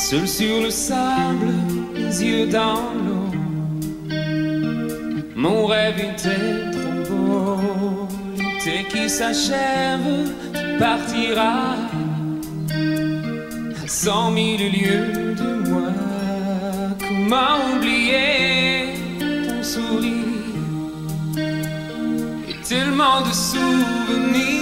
Seul sur le sable, les yeux dans l'eau, mon rêve était trop beau. L'été qui s'achève, tu partiras à 100 000 lieues de moi. Comment oublier ton sourire et tellement de souvenirs.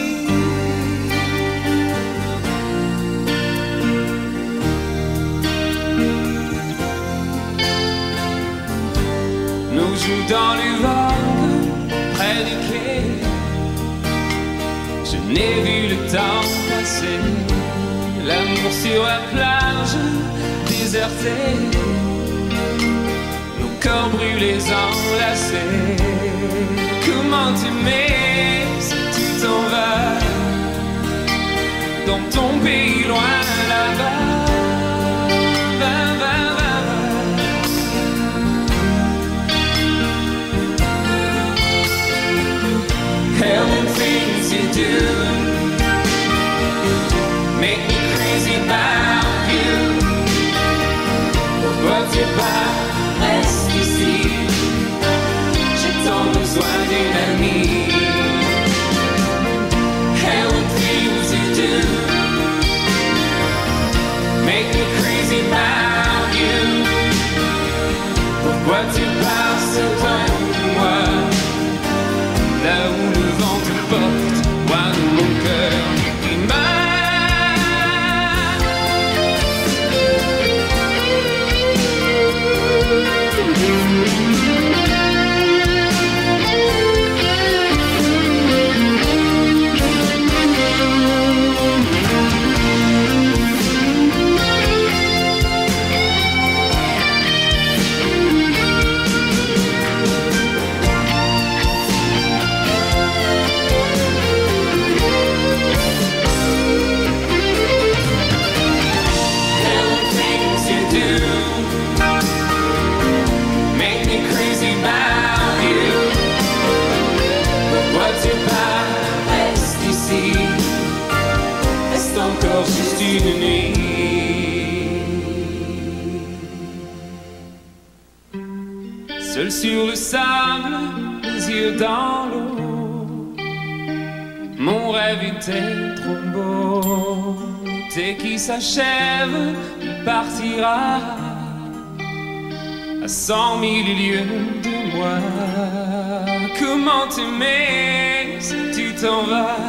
Nous jouons dans les vagues près du quai. Je n'ai vu le temps passer. L'amour sur la plage désertée, nos corps brûlés enlacés. Comment t'aimer si tu t'en vas dans ton pays loin là-bas. Hell and things you do make me crazy about you. Pourquoi tu pars, reste ici. J'ai tant besoin d'une amie. Hell and things you do make me crazy about you. Pourquoi tu pars, c'est toi ou moi. Là où le vent te porte, moi dans mon cœur qui juste une nuit. Seul sur le sable, les yeux dans l'eau, mon rêve était trop beau. L'été qui s'achève, il partira à 100 000 lieues de moi. Comment t'aimer si tu t'en vas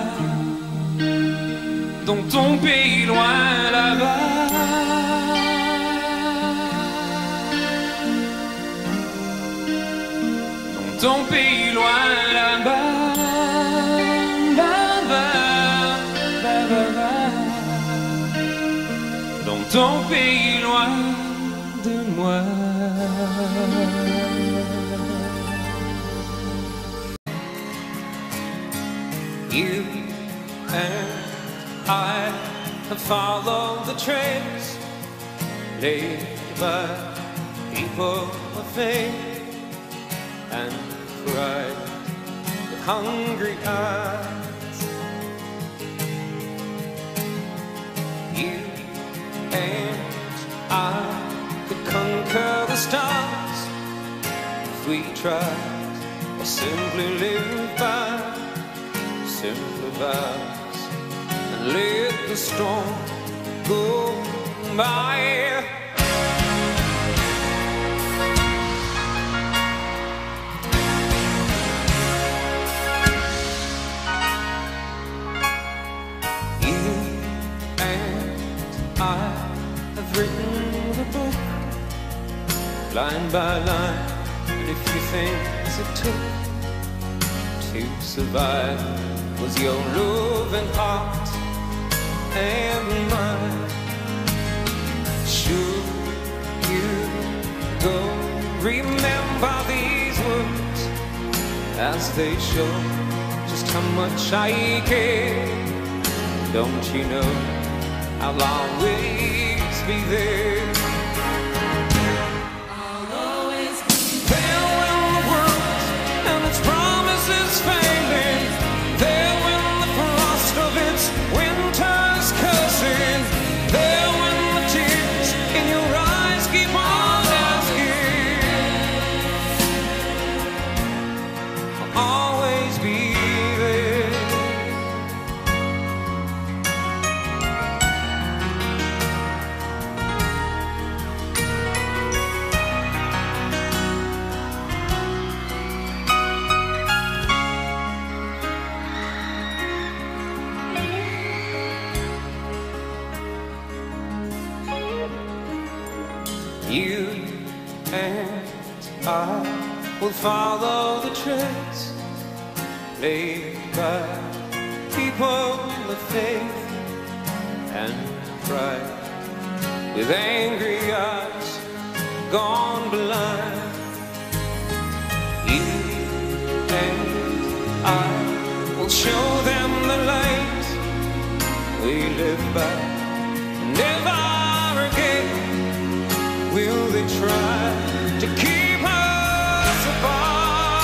dans ton pays loin là-bas. Dans ton pays loin là-bas. Dans ton pays loin de moi. You and I have followed the trails laid by people of faith and cried with hungry eyes. You and I could conquer the stars if we tried, or simply live by simple vows and let the storm go by. You and I have written the book line by line, and if you think it took to survive was your loving heart and mine, should you go remember these words as they show just how much I care. Don't you know I'll always be there. I'll always be there when the world and its promises failing, there when the frost of its winter's cursing, there when the tears in your always be there. You and I will follow the trails laid by people of faith and pride, with angry eyes gone blind. You and I will show them the light we live by. Never again will they try to keep us apart.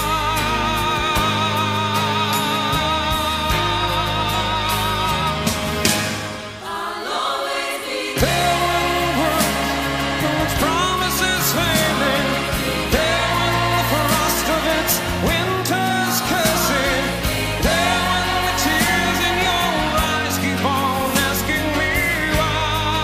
I'll always be there when its promises failing, there when the frost of its winter's cursing, there when the tears in your eyes keep on asking me why.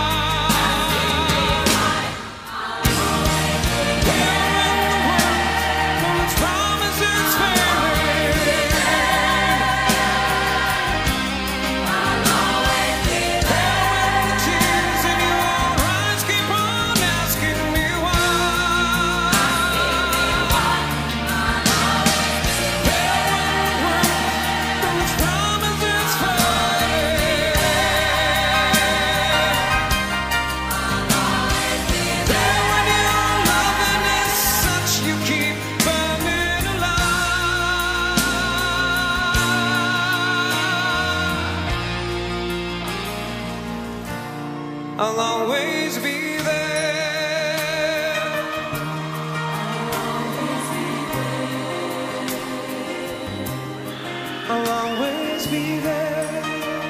I'll always be there. I'll always be there.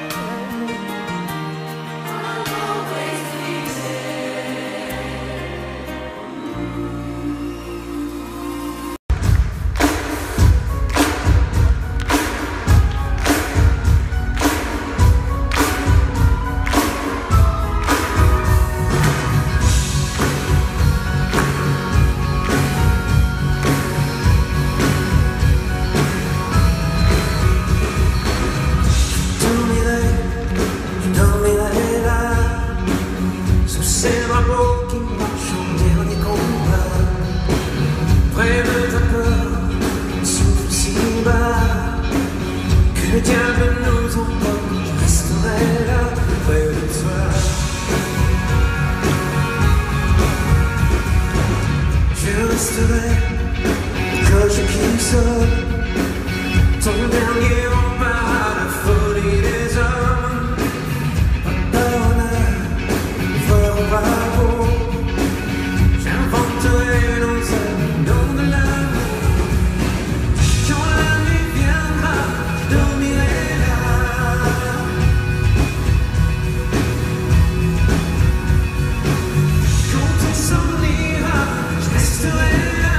I'll always be there. Le diable nous emporte, je resterai là près de toi. Je resterai quand je quitte ton dernier rempart, la folie des hommes. Pardonne, fort bravo, j'inventerai dans un nom de l'amour. Quand la nuit viendra, je dormirai là. Quand on s'en ira, je resterai là.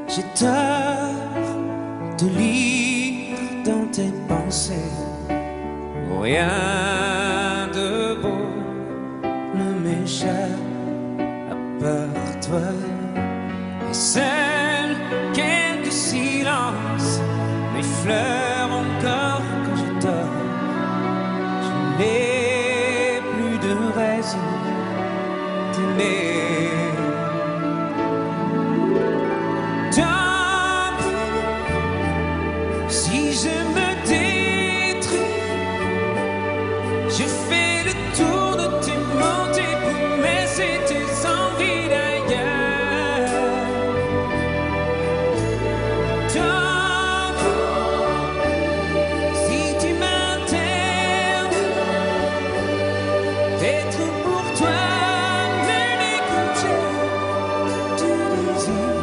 J'ai tort de lire dans tes pensées. Rien de beau ne m'échappe à part toi. Et seuls quelques silences m'effleurent encore quand je dors. Je n'ai plus de raison d'aimer. Si je me détruis, je fais le tour de tes mots, tes promesses et tes envies d'ailleurs. Tant si tu m'interdis d'être pour toi l'unique objet du désir.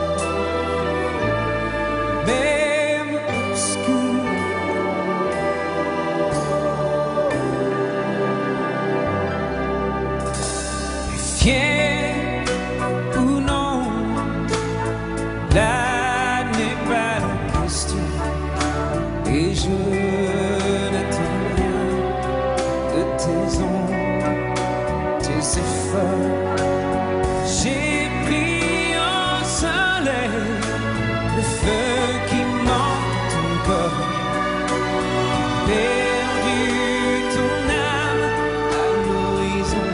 Fier ou non, là n'est pas la question. Et je n'attends rien de tes ondes, tes efforts. J'ai pris au soleil le feu qui manque ton corps. Perdu ton âme à l'horizon.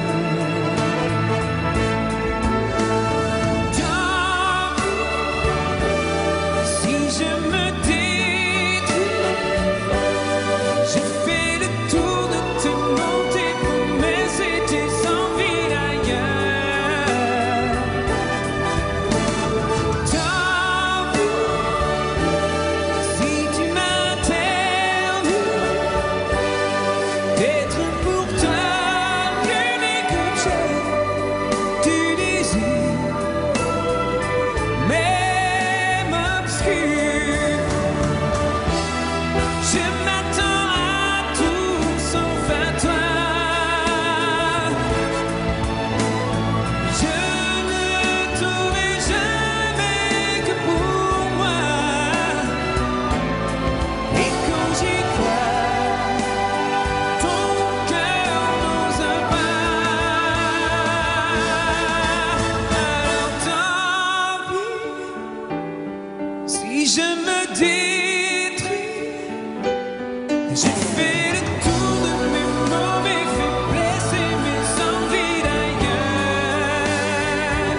Si je me détruis, je fais le tour de mes mauvais faiblesses et mes envies d'ailleurs.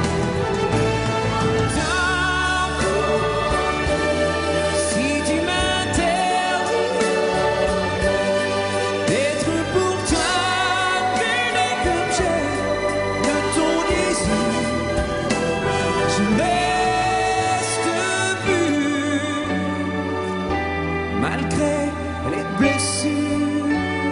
Tant si tu m'interdis d'être pour toi l'unique objet de ton désir, je malgré les blessures.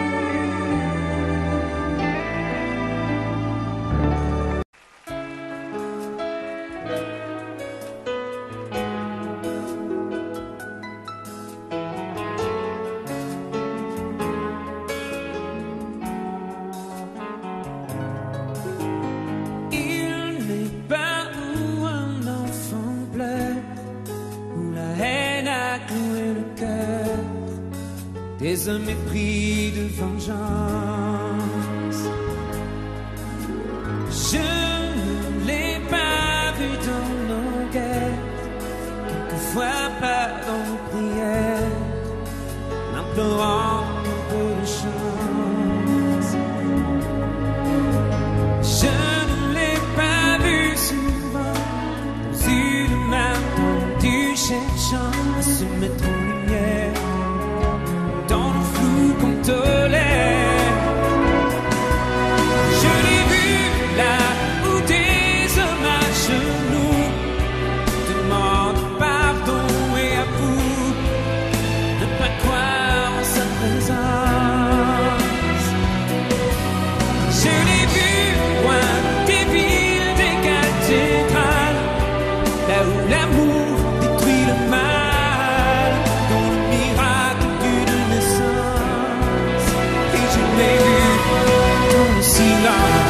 Il n'est pas où un enfant pleure, où la haine a cloué le cœur des hommes épris de vengeance. Je ne l'ai pas vu dans nos guerres, quelquefois pas dans nos prières, implorant un peu de chance. Je ne l'ai pas vu souvent dans une main tendue, cherchant à se mettre en lumière dans le flou qu'on tolère. Je l'ai vu là où des hommes à genoux demandent pardon et avouent ne pas croire en sa présence. Je l'ai vu loin des villes, des cathédrales, là où l'amour détruit le mal, dans le miracle d'une naissance. Et je l'ai vu dans le silence.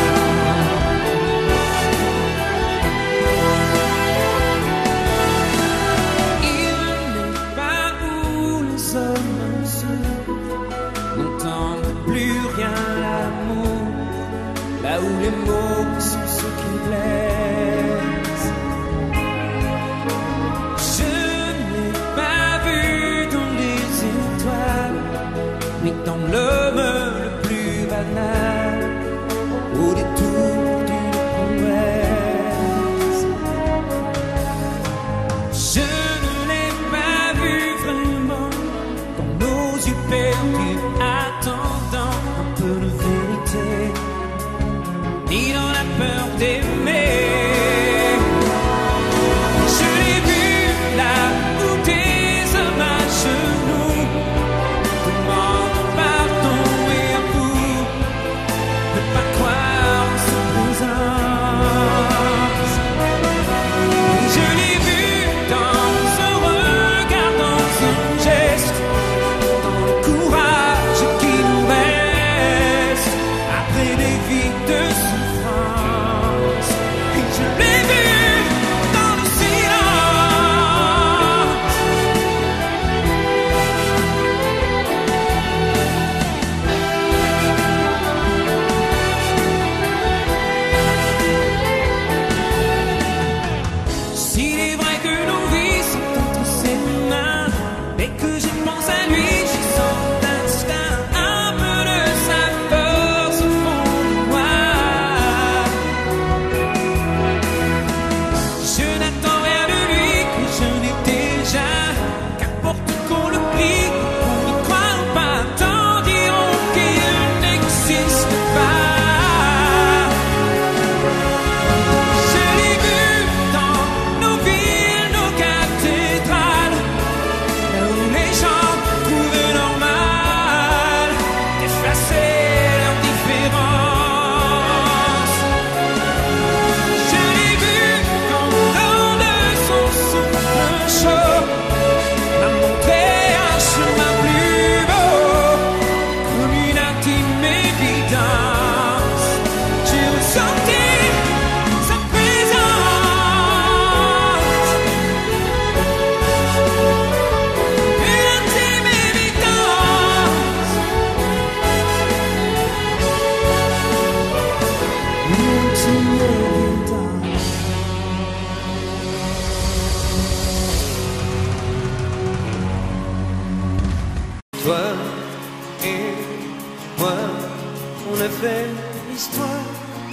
Toi et moi, on a fait l'histoire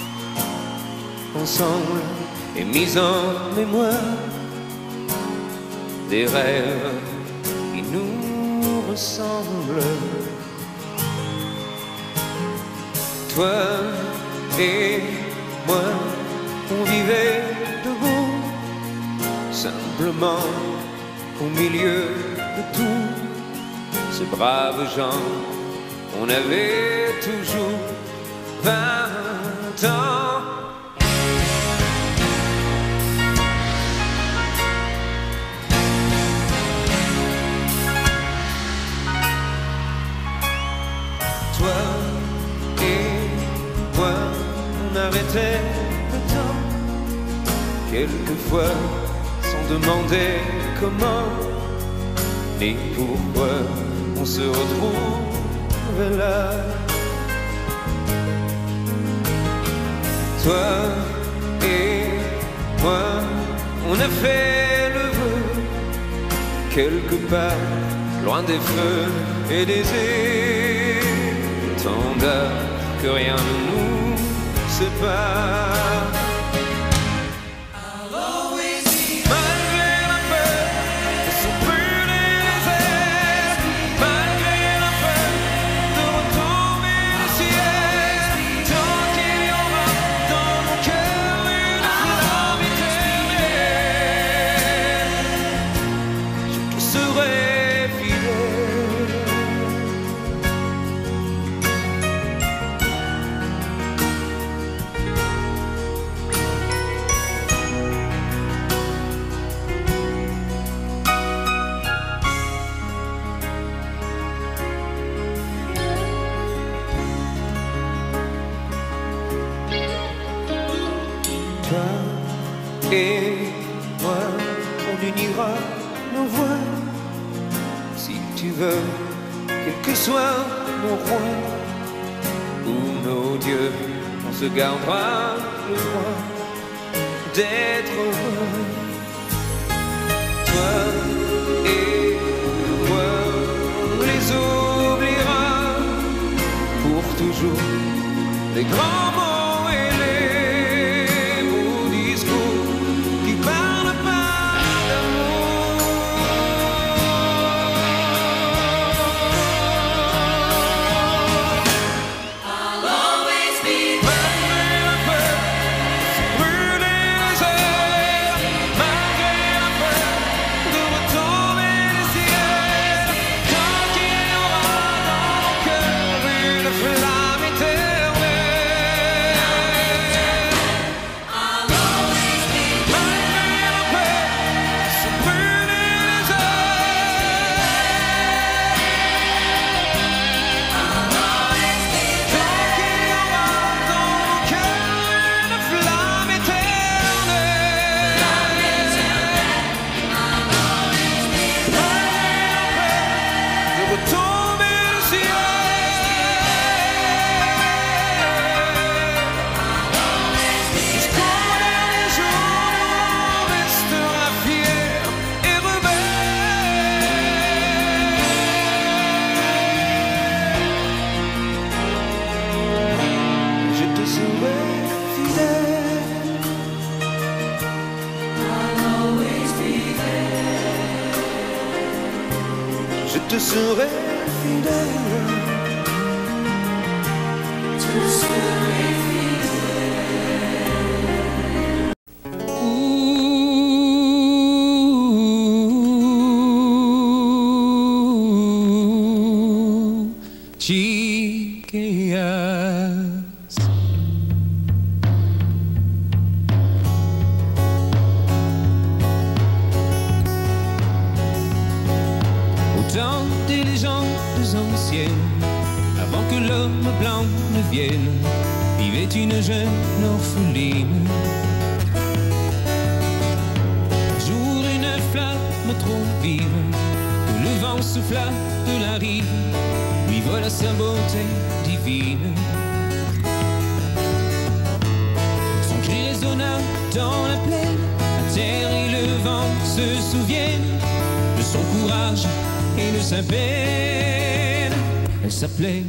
ensemble et mis en mémoire des rêves qui nous ressemblent. Toi et moi, on vivait debout, simplement au milieu de tous ces braves gens. On avait toujours 20 ans. Toi et moi, on arrêtait le temps, quelquefois sans demander comment ni pourquoi on se retrouve là. Toi et moi, on a fait le vœu, quelque part, loin des feux et des étendards, que rien ne nous sépare. Toi et moi, on unira nos voix, si tu veux, quels que soient nos rois ou nos dieux, on se gardera le droit d'être heureux. Toi et moi, on les oubliera pour toujours, les grands mots. Je te serai fidèle. Je te serai fidèle. Ooh, chiquillas. Autant des légendes anciennes, avant que l'homme blanc ne vienne, vivait une jeune orpheline. Un jour une flamme trop vive, que le vent souffla de la rive, lui vola sa beauté divine. Son cri résonna dans la plaine, la terre et le vent se souviennent de son courage et de sa paix. Elle s'appelait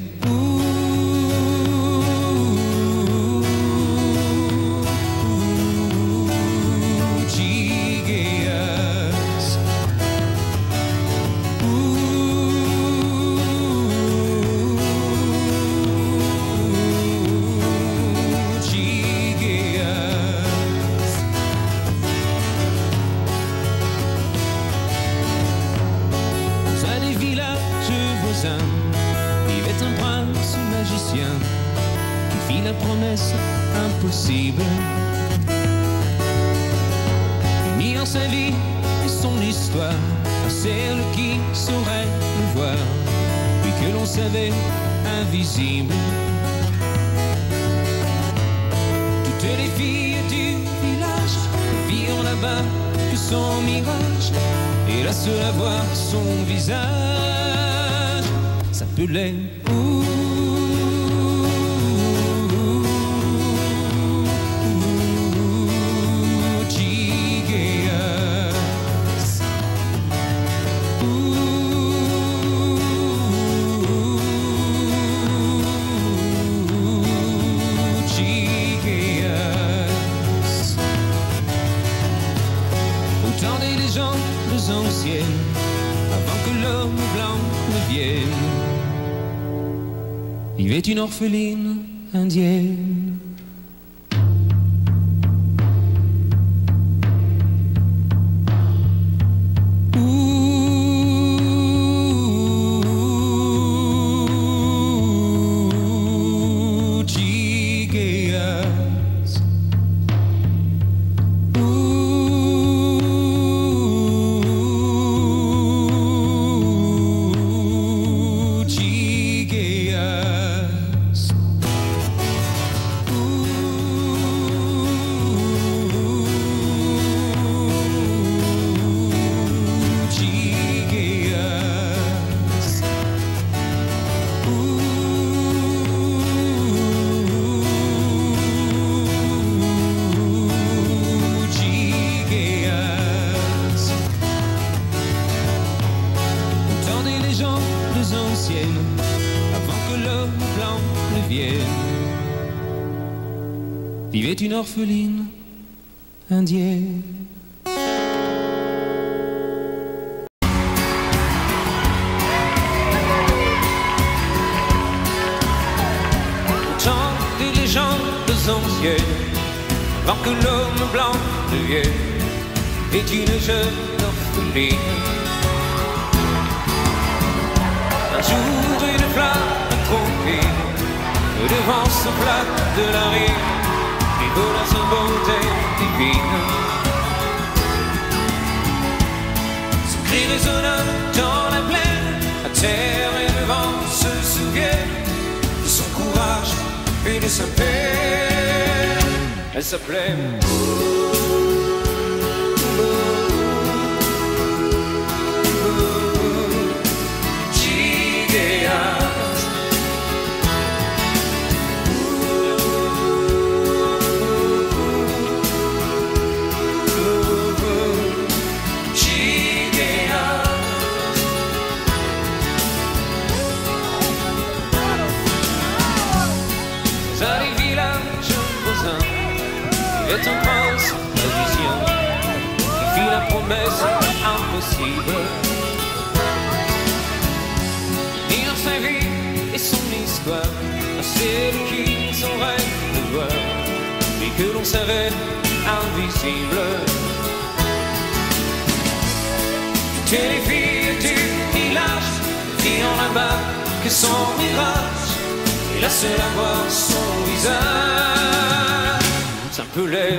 vivait un prince magicien qui fit la promesse impossible unir sa vie et son histoire à celle qui saurait le voir, lui que l'on savait invisible. Toutes les filles du village ne virent là-bas que son mirage, et la seule à voir son visage s'appelait Autant des légendes anciennes avant que l'homme blanc ne vienne, vivait une orpheline indienne. Anciennes, avant que l'homme blanc ne vienne, vivait une orpheline indienne. Autant des légendes anciennes, avant que l'homme blanc ne vienne, vivait une jeune orpheline. Un jour une flamme tranquille devant ce plat de la rive, et vola sa beauté divine. Son cri résonna dans la plaine, la terre et le vent se souviennent de son courage et de sa paix. Elle s'appelait est un prince magicien qui fit la promesse impossible unir sa vie et son histoire à celle qui saurait le voir, mais que l'on savait invisible. Toutes les filles du village virent là-bas que son mirage est la seule à voir son visage s'appelait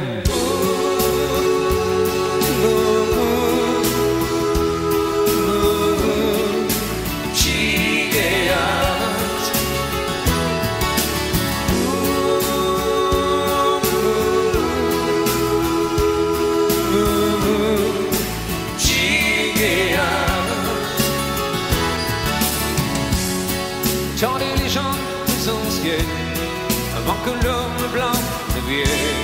Tant les légendes anciennes avant que l'homme blanc ne vienne,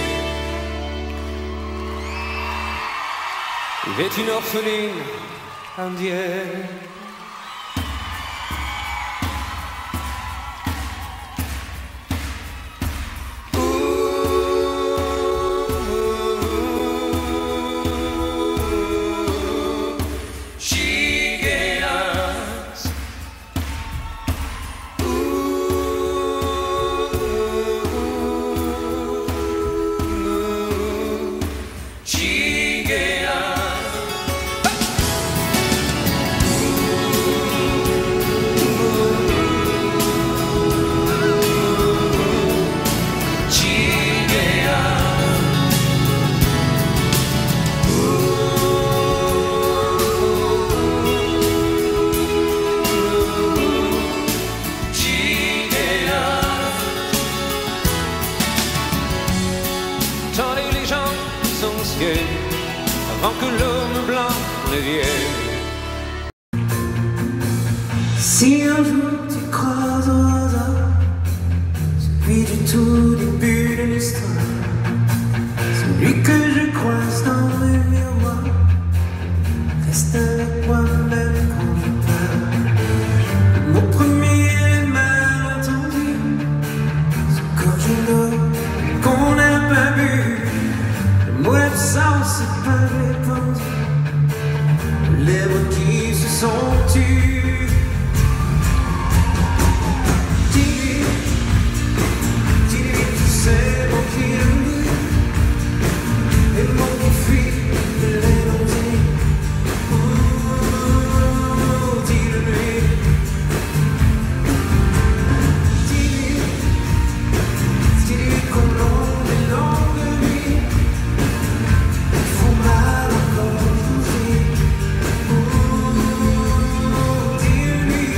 vivait une orpheline indienne. neuvième. Si un jour tu croises au hasard celui du tout début de l'histoire, celui que je croise dans le miroir, reste avec moi-même quand je pleure. Mon premier malentendu, c'est quand je dors, qu'on n'a pas vu. Le mot d'absence n'est pas répandu, les lèvres qui se sont tues. C'est moi qui le lis, et moi qui fuis de l'énergie. Dis-le-lui, dis-lui qu'on l'onde est longue de lui, il faut mal encore aujourd'hui. Dis-lui.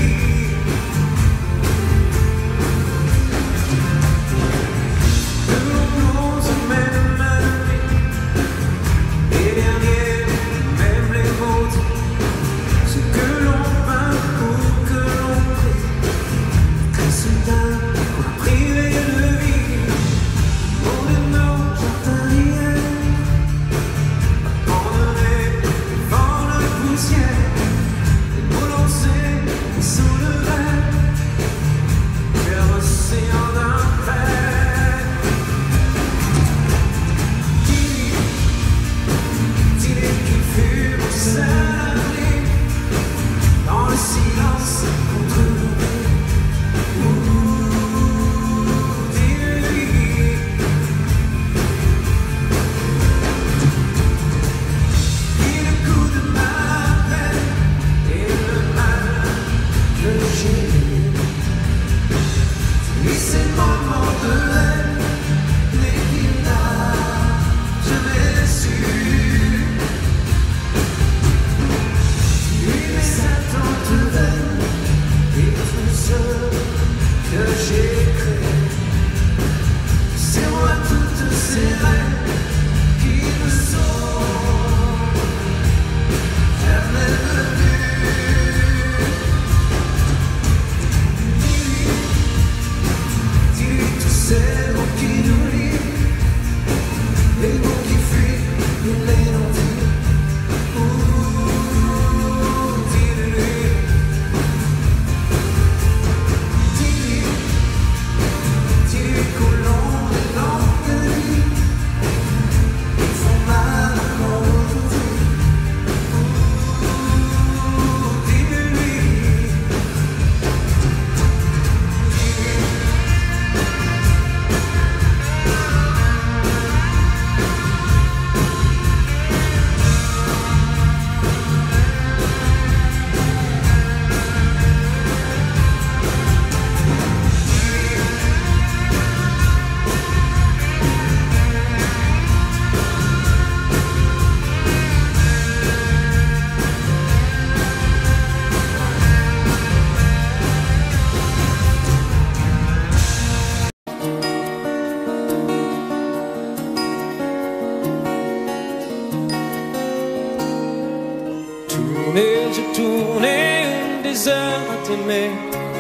J'ai tourné des heures à t'aimer.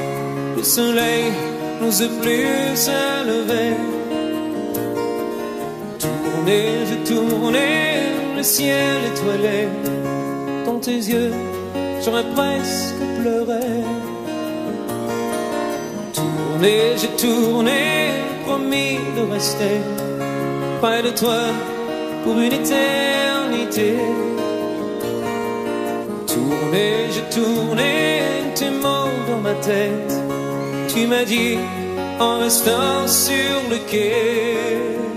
Le soleil n'ose plus se lever. J'ai tourné le ciel étoilé. Dans tes yeux, j'aurais presque pleuré. J'ai tourné, promis de rester près de toi pour une éternité. J'ai tourné tes mots dans ma tête. Tu m'as dit en restant sur le quai: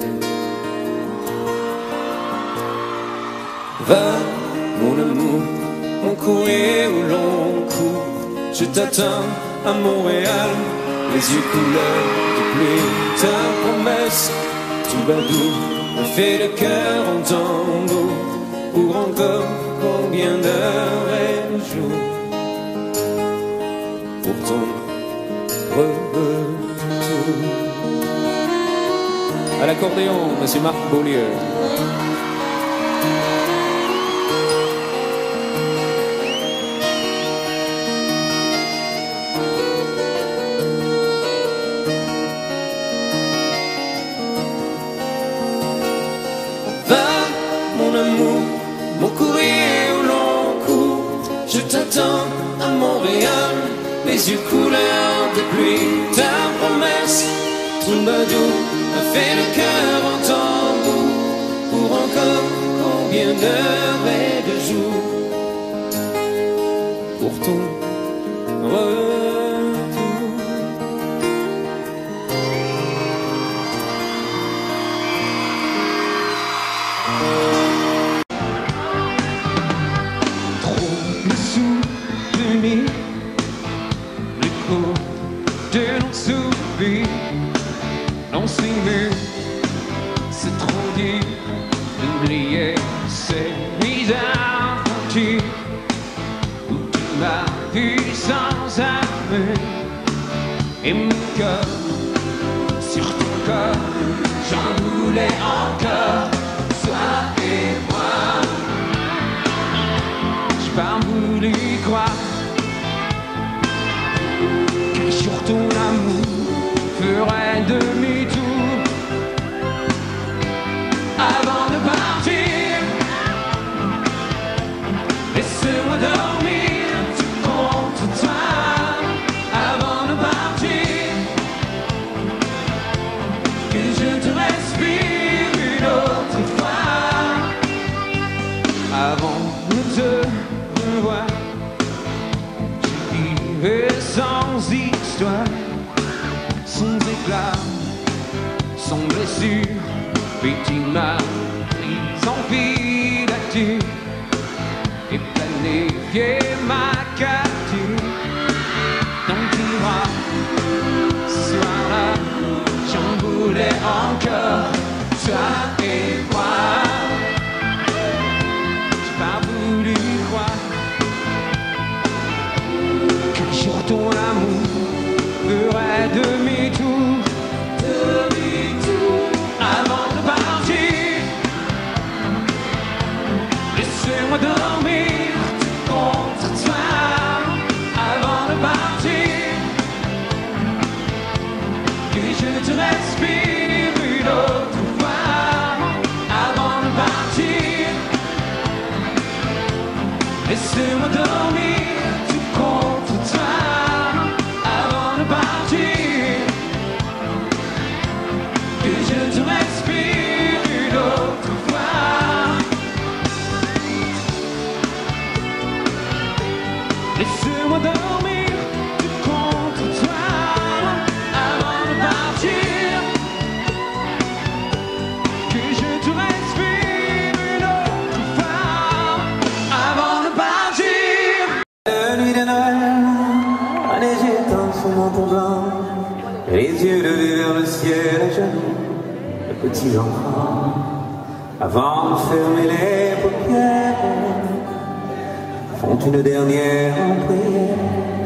va, mon amour, mon courrier au long cours. Je t'attends à Montréal, les yeux couleur de pluie. Ta promesse, tu badou, me fait le cœur en tango. Pour encore combien d'heures et de jours pour ton retour. À l'accordéon, monsieur Marc Beaulieu. les yeux couleur de pluie. Ta promesse, troubadour, a fait le cœur en tambour. Pour encore combien d'heures et de jours, pour ton retour. Trop me souvenir, l'écho de nos souvenirs. On s'est vu, c'est trop dur d'oublier ces nuits aventures où tu m'as vu sans arrêt. Et mon cœur, sur ton corps, j'en voulais encore, toi et moi. J'ai pas voulu croire que sur ton amour ferait demi-tour avant de partir. Laisse-moi dormir tout contre toi avant de partir. Que je te respire une autre fois avant de te revoir. Je vivais sans histoire, sans éclat, sans blessure. Puis tu m'as prise en filature et planifié ma capture dans tes bras. Ce soir-là, j'en voulais encore, toi et moi. J'ai pas voulu croire que sur ton amour ferait demi-tour, demi-tour avant de partir. Laisse-moi dormir contre toi avant de partir. Que je te respire une autre fois avant de partir. Laisse-moi dormir tout contre toi avant de partir. Que je te respire une autre fois. Laisse-moi dormir tout contre toi avant de partir. Que je te respire une autre fois avant de partir. La nuit de Noël, un léger temps sur mon pont blanc, les yeux levés vers le ciel à genoux, le petit enfant, avant de fermer les paupières, font une dernière prière.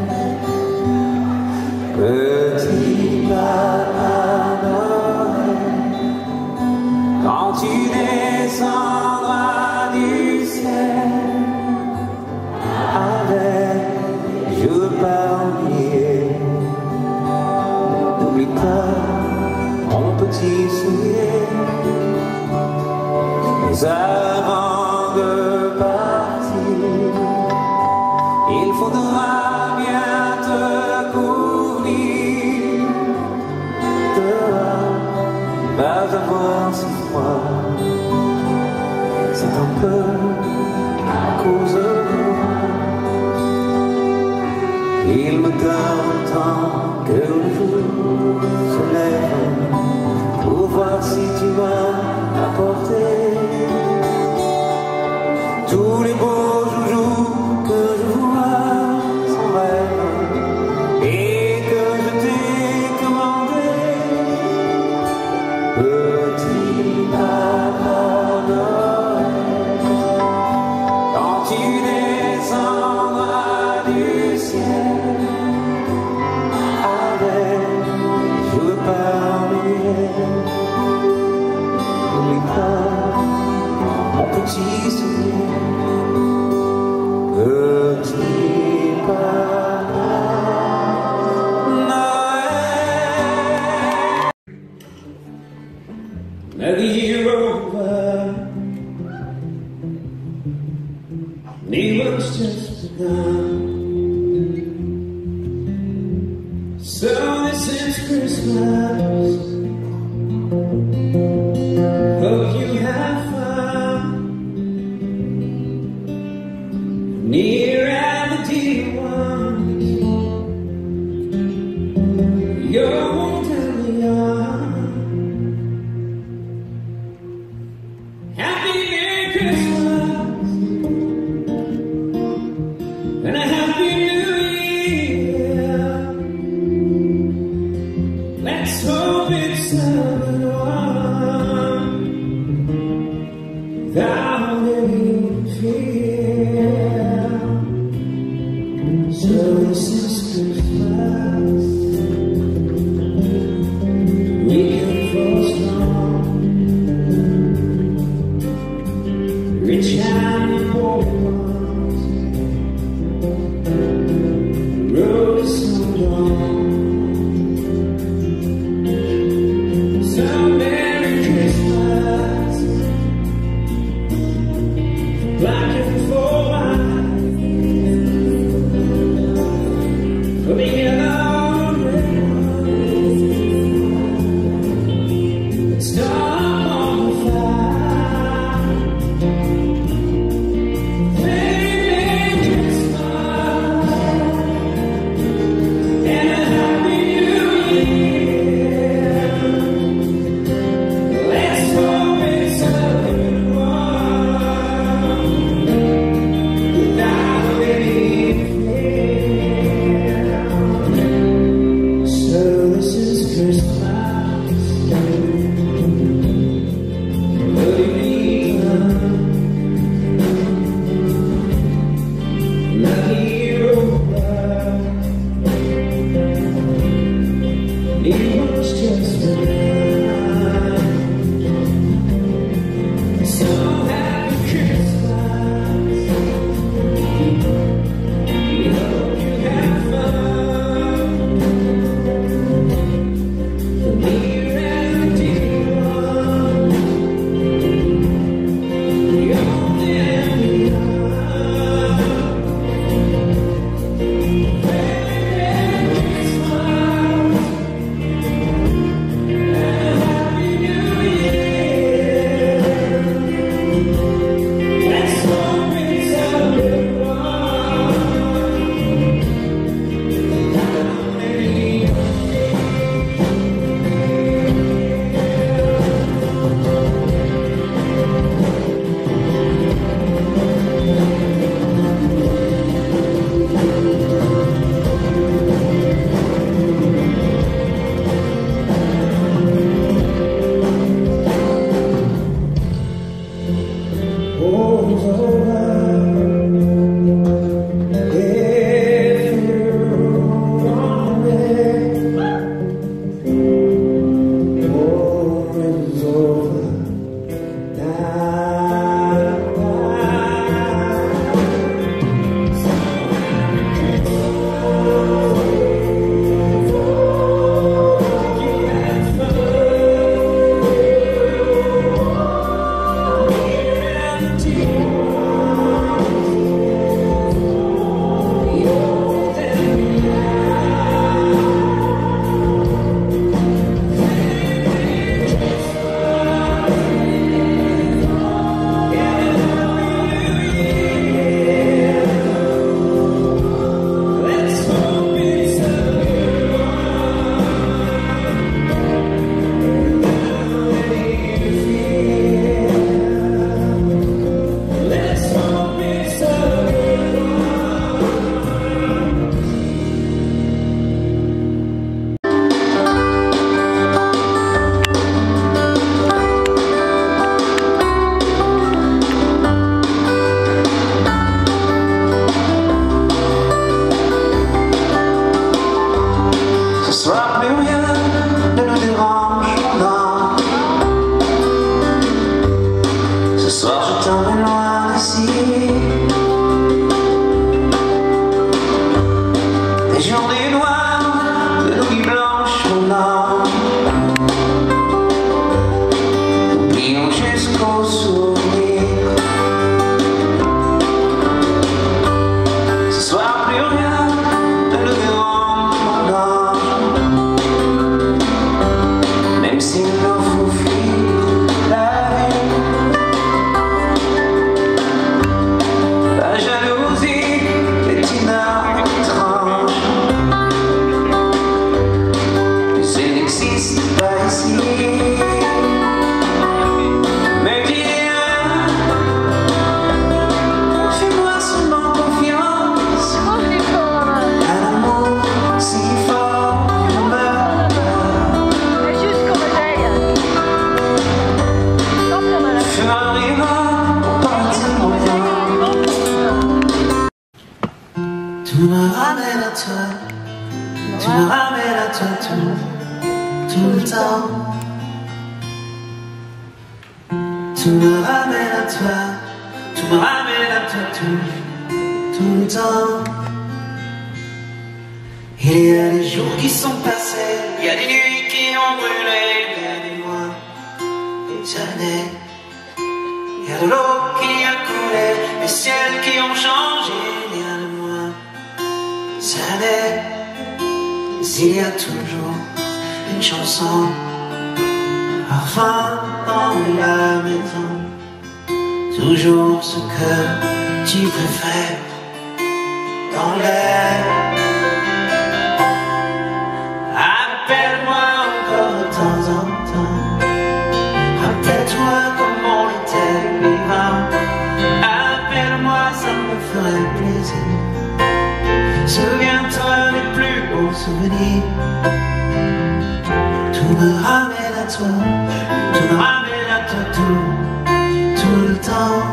Petit Papa Noël, quand tu descendras du ciel, avec jour parmi, n'oublie pas mon petit soulier. Mais avant de partir, il faudra bien te couvrir. Dehors, tu vas avoir si froid. C'est un peu à cause de moi. Il me donne tant que le jour se lève pour voir si tu m'as apporté tous les beaux joujoux que je vois sans rêve et que je t'ai commandé. Petit Papa Noël, quand tu descendras du ciel, avec jour parmi, n'oublie pas mon petit soulier. Petit Papa Noël. Another year over, needless just begun. Christmas. Hope you have fun near and the dear ones. You're old and young. Happy Merry Christmas and a Happy New Year. Let's hope it's a good one without any fear. So Tout me ramène à toi, tout me ramène à toi tout le temps. Tout me ramène à toi, tout me ramène à toi tout le temps. Il y a des jours qui sont passés, il y a des nuits qui ont brûlé, il y a des mois, des années. Il y a de l'eau qui a coulé, des ciels qui ont changé, il y a de moi, des années. Mais il y a toujours une chanson, parfum dans la maison. Toujours ce que tu préfères dans l'air. Appelle-moi encore de temps en temps. Rappelle-toi comment on était vivant. Appelle-moi, ça me ferait plaisir. Souviens-toi des plus beaux souvenirs. Tout me ramène à toi, tout me ramène à toi tout le temps.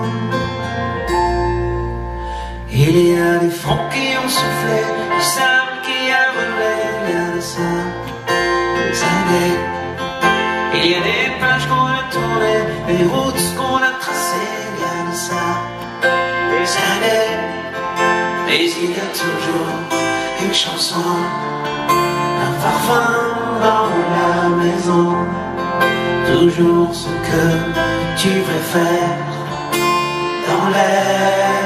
Il y a des fronts qui ont soufflé, du sable qui a volé, il y a de ça, des années. Il y a des pages qu'on a tournées, des routes qu'on a tracées, il y a de ça, des années. Mais il y a toujours une chanson, un parfum dans la maison. Toujours ce que tu préfères dans l'air.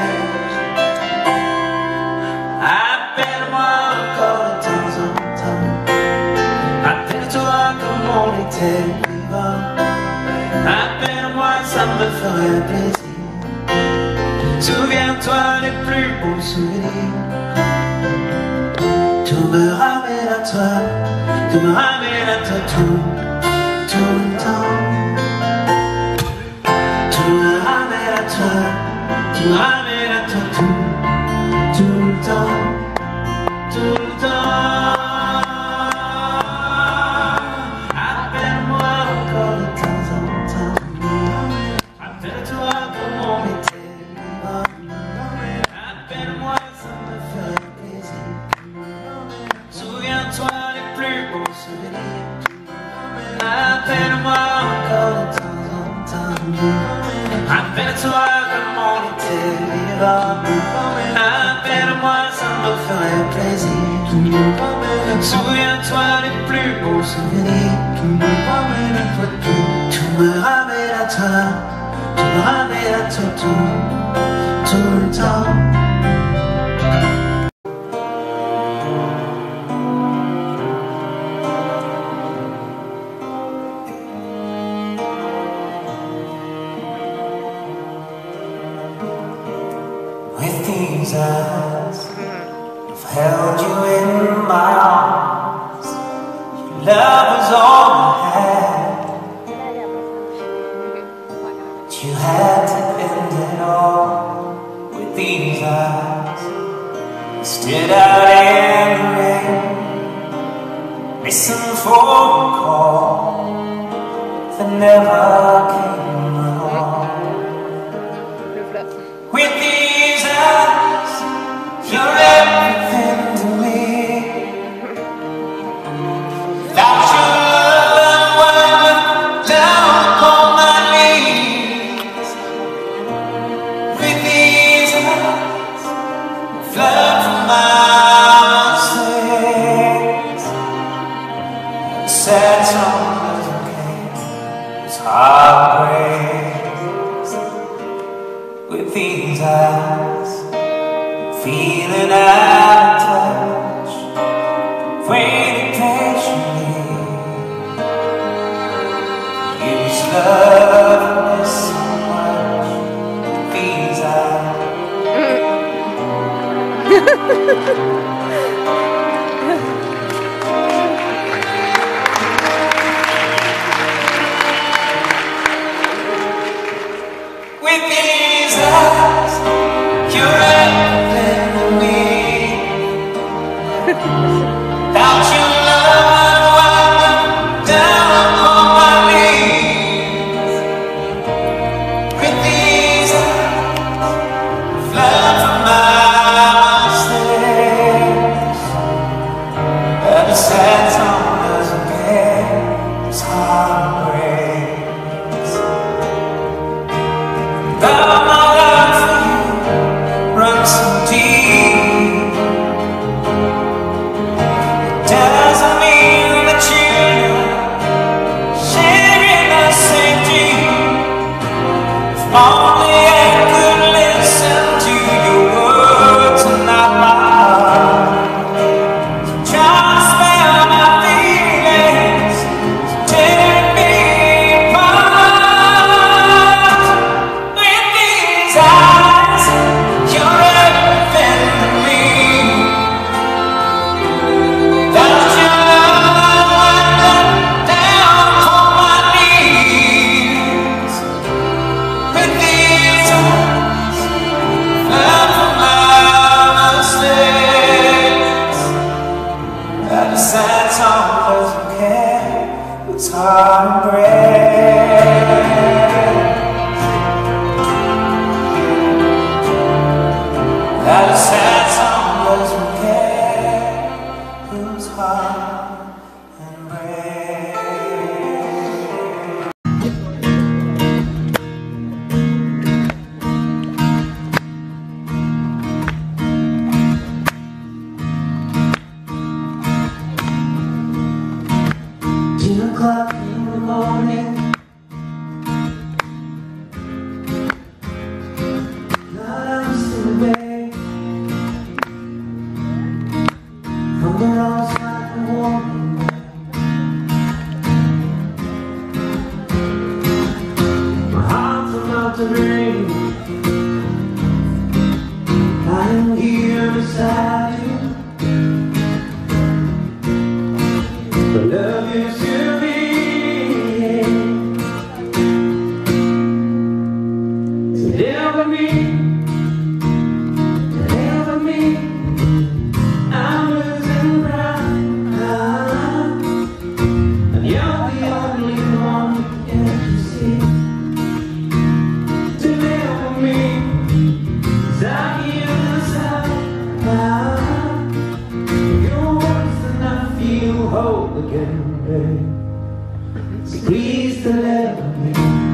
Appelle-moi encore de temps en temps. Rappelle-toi comment on était vivant. Appelle-moi, ça me ferait plaisir. Souviens-toi des plus beaux souvenirs. Tout me ramène à toi, tout me ramène à toi tout le temps. Tout me ramène à toi, tout me ramène à toi tout le temps, tout le temps. Appelle-moi encore de temps en temps. Rappelle-toi comment on était vivant. Appelle-moi, ça me ferait plaisir. Souviens-toi des plus beaux souvenirs. Appelle-moi encore de temps en temps. Rappelle-toi comment on était vivant. Appelle-moi, ça me ferait plaisir. Souviens-toi des plus beaux souvenirs. Tout me ramène à toi tout me ramène à toi, tout me ramène à toi tout le temps. With these eyes, I've held you in my arms. Your love was all I had. But you had to end it all. With these eyes, I stood out in the rain, listened for a call that never came along. With these eyes, you're everything to me. Without your love, I'm down upon my knees. With these eyes, I've learned from my mistakes. The sad song doesn't came, it's heartbreak. With these eyes, feeling out of touch, waiting patiently. Use love is so much. With these eyes. With these eyes, you're everything to me. Without your love, I'm down on my knees. With these eyes, I've learned from my mistakes. At a sad song doesn't care whose heart and brain. O'clock in the morning, I'm still awake from the lost night and walking back. My heart's about to break. I am here beside you. But love is you. Again, babe. So please deliver me.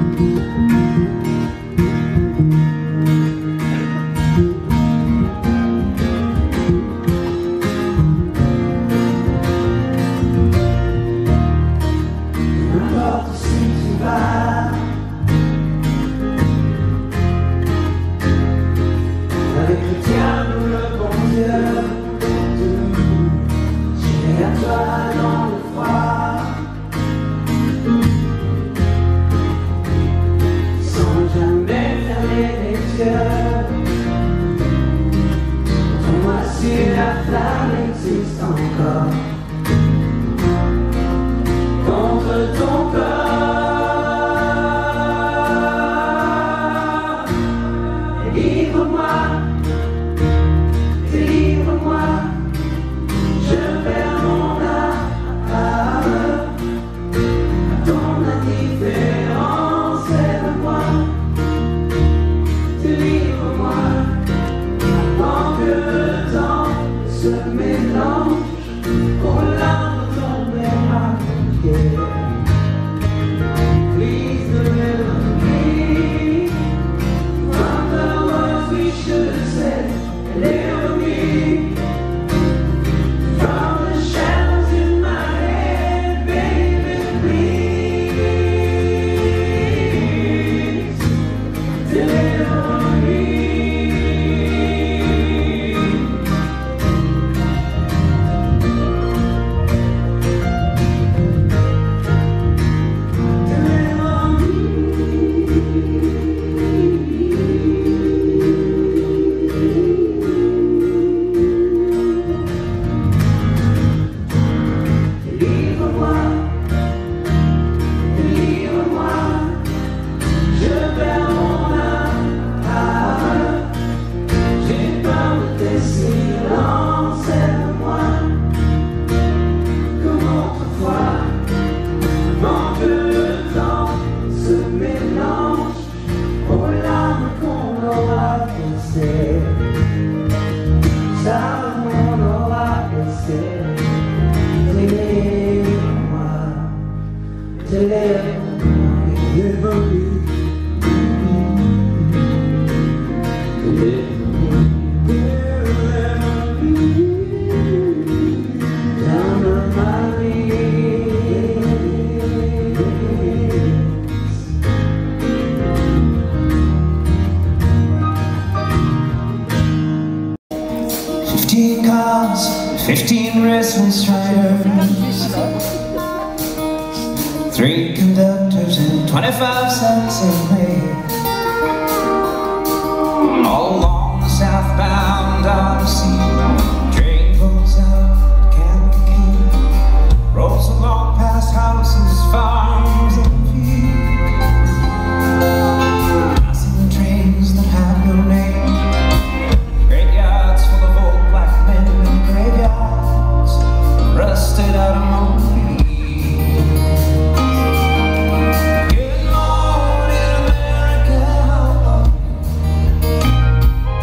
I'm about to say goodbye. Avec le diable, le bon Dieu, j'ai à toi dans le froid. Sans jamais fermer les yeux, dis-moi si la flamme existe encore contre ton corps. Délivre-moi, délivre-moi, je perds mon âme. Ton indifférence, aide-moi, délivre-moi, avant que le temps se mélange aux larmes de ton mémoire. Please deliver me from the words we should have said. Deliver me from the shadows in my head, baby, please deliver me. Délivre-moi, délivre-moi, je perds mon âme. J'ai peur de tes silences, aide-moi, comme autrefois, avant que le temps se mélange aux larmes qu'on aura versées. Ça, on aura versé. Délivre-moi, délivre-moi, délivre-moi, down on my knees. 15 cars, 15 restless riders, 3 conductors and 25 cents a way. All along the southbound Odyssey, train pulls out Kankakee, rolls along past houses, farms and fields. Passing trains that have no name, graveyards full of old black men and graveyards rusted out among the good Lord in America,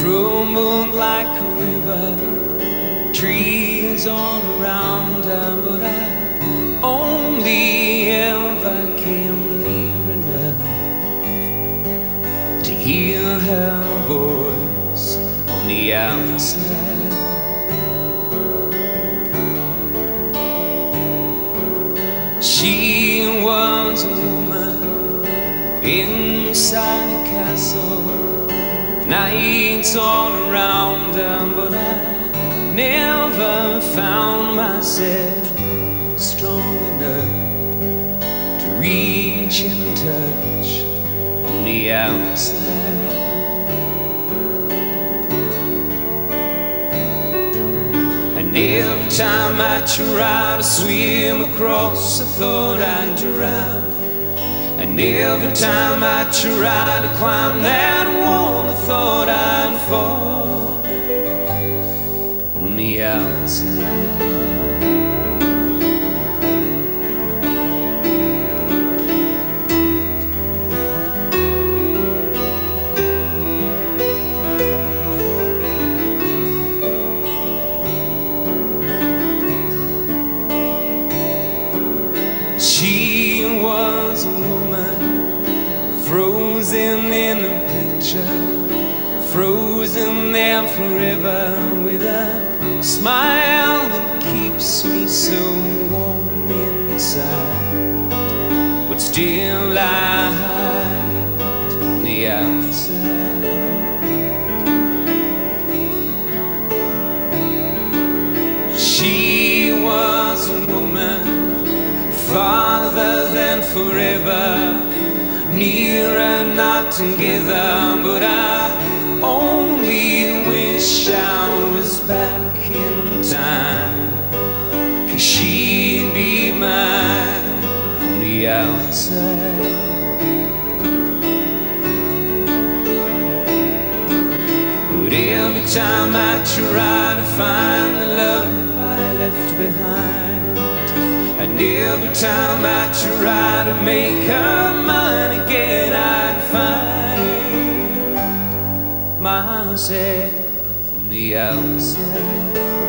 Troubled like a river, trees all around her, but I only ever came near enough to hear her voice on the outside. She was a woman inside a castle, nights all around her, but I never found myself strong enough to reach and touch on the outside. And every time I try to swim across, I thought I'd drown. And every time I try to climb that wall, I thought I'd fall on the outside. She was a woman frozen in a picture, frozen there forever, with a smile that keeps me so warm inside, but still I hide on the outside. She was a woman farther than forever, nearer not together, but I only wish I was back in time, 'cause she'd be mine on the outside. But every time I try to find the love I left behind, and every time I try to make her mine again, I'd find myself from the outside.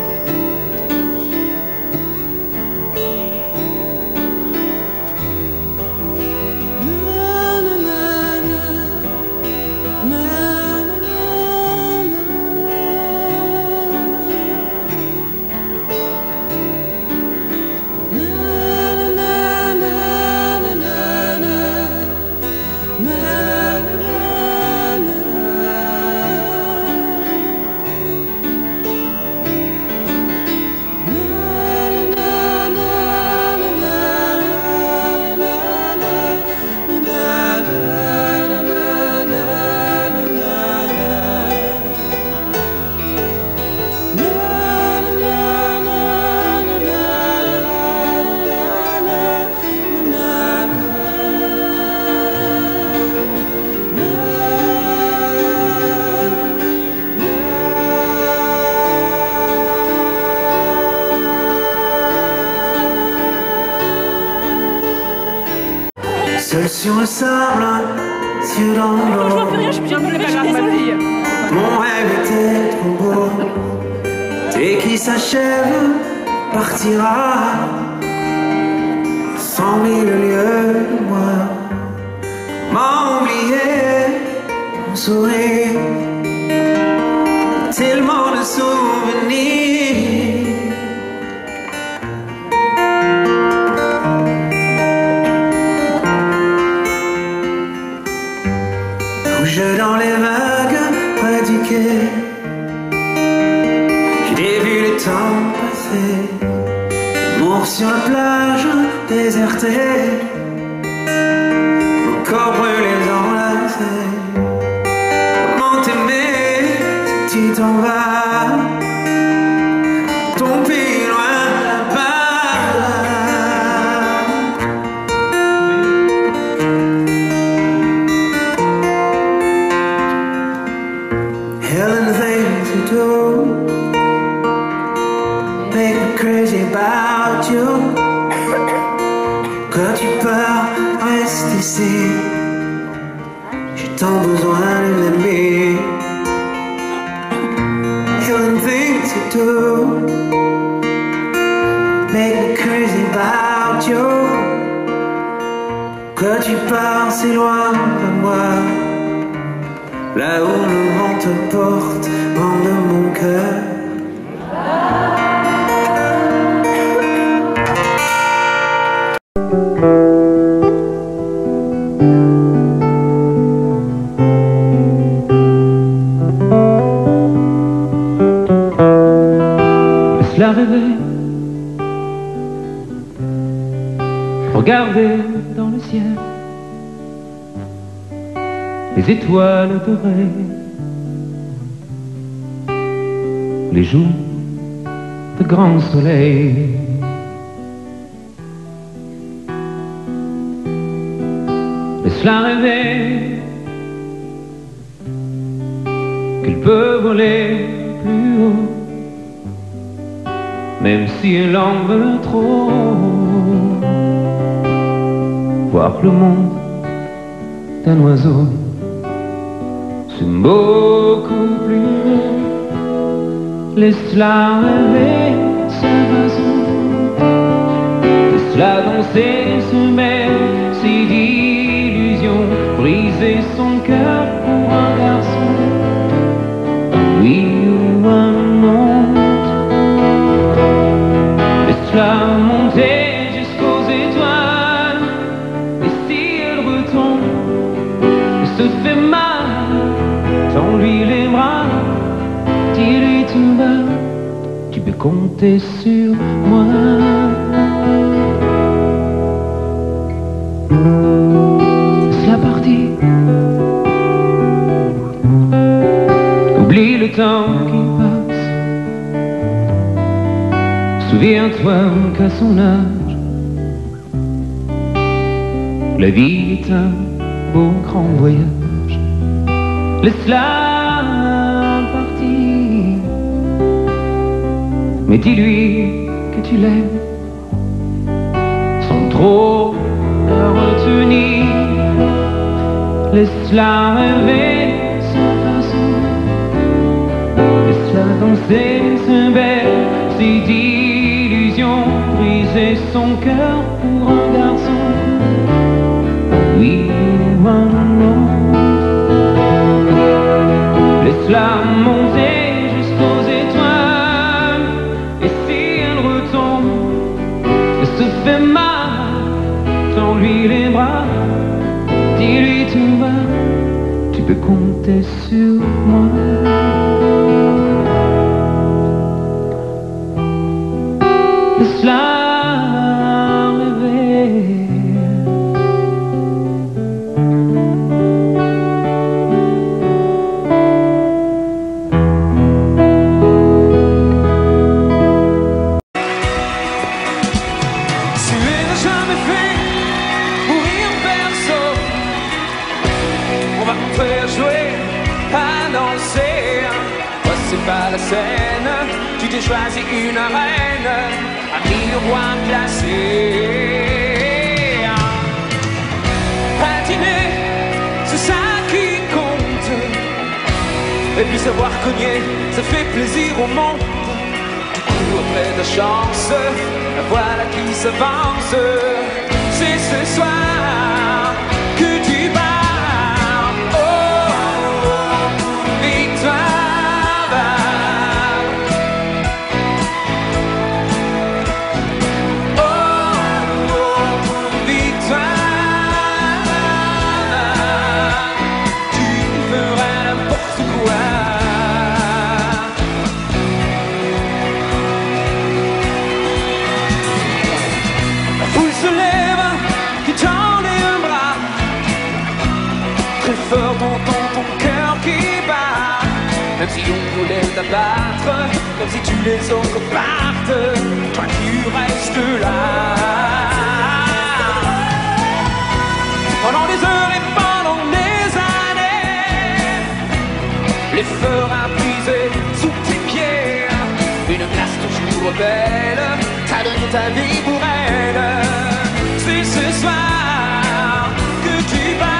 Seul sur le sable, yeux dans l'eau. Mon rêve était trop beau. Dès qu'il s'achève, partira 100 000 lieues de moi. Comment oublier mon sourire, tellement de souvenirs. Dans les vagues près du quai, j'ai vu le temps passer. L'amour sur la plage désertée, mon corps brûlé enlacé. Comment t'aimer si tu t'en vas, ton pays loin là-bas. Make me crazy about you. Quand tu pars, reste ici. J'ai tant besoin de l'aimer. c'est tout. Make me crazy about you. Quand tu pars, c'est loin de moi. Là où le vent te porte, loin de mon cœur. Laisse-la rêver, regarder dans le ciel les étoiles dorées, les jours de grand soleil. Laisse-la rêver qu'elle peut voler plus haut, même si elle en veut trop. Voir le monde d'un oiseau, c'est beaucoup plus beau. Laisse-la rêver sa façon, laisse-la danser, se mêler si d'illusions, briser son cœur pour un garçon, oui ou un non. Laisse-la monter jusqu'aux étoiles, et si elle retombe, elle se fait mal, tends-lui les bras, dis-lui tout bas, tu peux compter sur moi. Laisse-la partir, oublie le temps qui passe. Souviens-toi qu'à son âge, la vie est un beau grand voyage. Laisse-la partir, mais dis-lui que tu l'aimes, sans trop la retenir. Laisse-la rêver sans façon, laisse-la danser, se belle, si d'illusions, briser son cœur pour un garçon, oui ou un non. Laisse-la monter jusqu'aux étoiles, et si elle retombe, elle se fait mal, tends-lui les bras, dis-lui tout bas, tu peux compter sur moi. Laisse-la rêver. Si elle n'a jamais fait pour rire personne, on va montrer à jouer, à danser. Toi c'est pas la scène, tu t'es choisi une arène, ami le roi placé. Patiner, c'est ça qui compte. Et puis savoir cogner, ça fait plaisir au monde. Du coup après ta chance, la voilà qui s'avance. C'est ce soir que tu pars. Oh, victoire. Fort t'entends ton cœur qui bat, même si on voulait t'abattre, comme si tu les autres partent, toi tu restes là. Pendant des heures et pendant des années, les fera briser sous tes pieds, une place toujours belle, t'as donné ta vie pour elle. C'est ce soir que tu vas.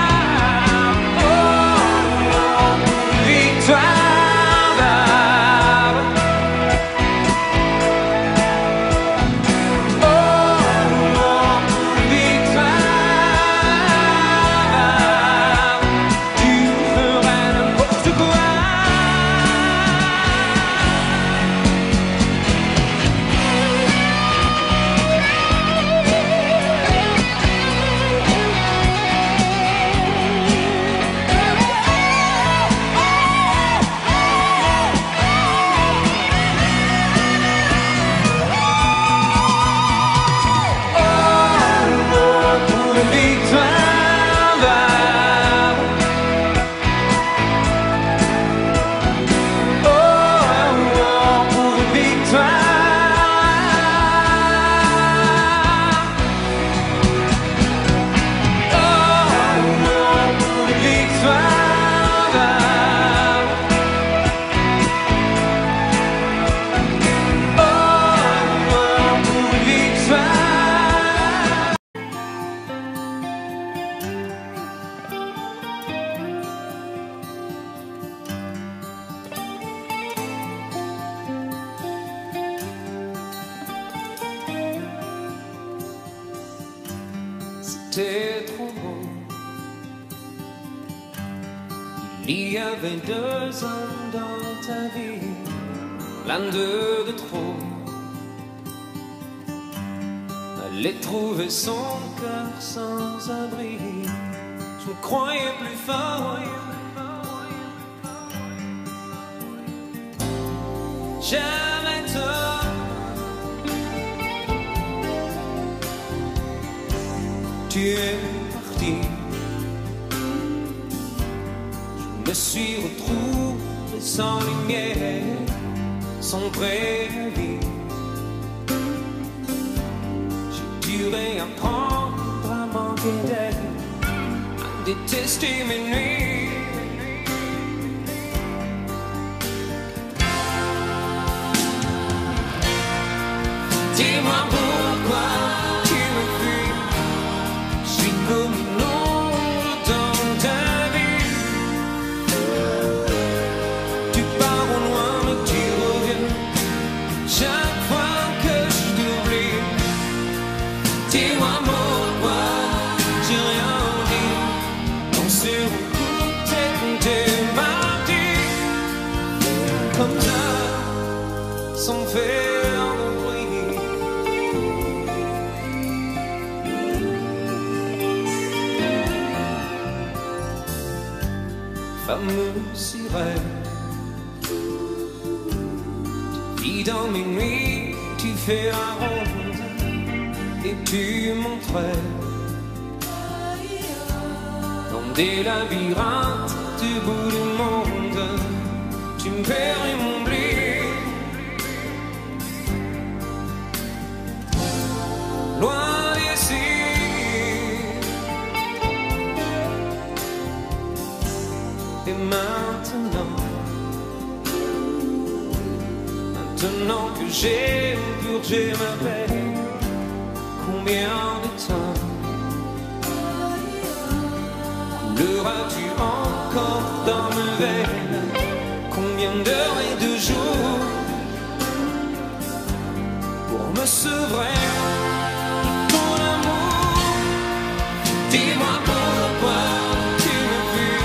c'était trop beau. Il y avait 2 hommes dans ta vie, l'un d'eux de trop. Allait trouver son cœur sans abri. Je me croyais plus fort. J'avais tort. Tu es parti. Je me suis retrouvé sans lumière, sans préavis. J'ai dû réapprendre à manquer d'air, à détester mes nuits. Dis-moi pourquoi tu me fuis. Je suis comme une ombre dans ta vie. Tu pars au loin mais tu reviens chaque fois que je t'oublie. Dis-moi pourquoi j'ai rien dit. On s'est recouté des mardis comme ça, sans faire. Fameuse sirène, tu vis dans mes nuits, tu fais la ronde et tu m'entraînes dans des labyrinthes du bout du monde. Tu me perds et m'oublies, loin d'ici. Et maintenant que j'ai purgé ma peine, combien de temps couleras-tu encore dans mes veines? Combien d'heures et de jours pour me sevrer de ton amour? Dis-moi pourquoi tu me fuis.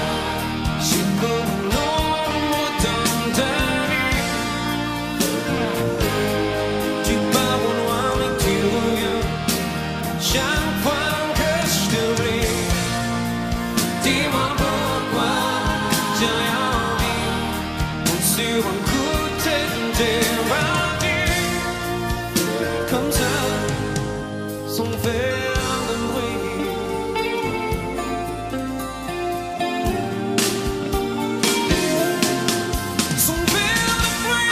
Comme ça, sans faire de bruit. Sans faire de bruit.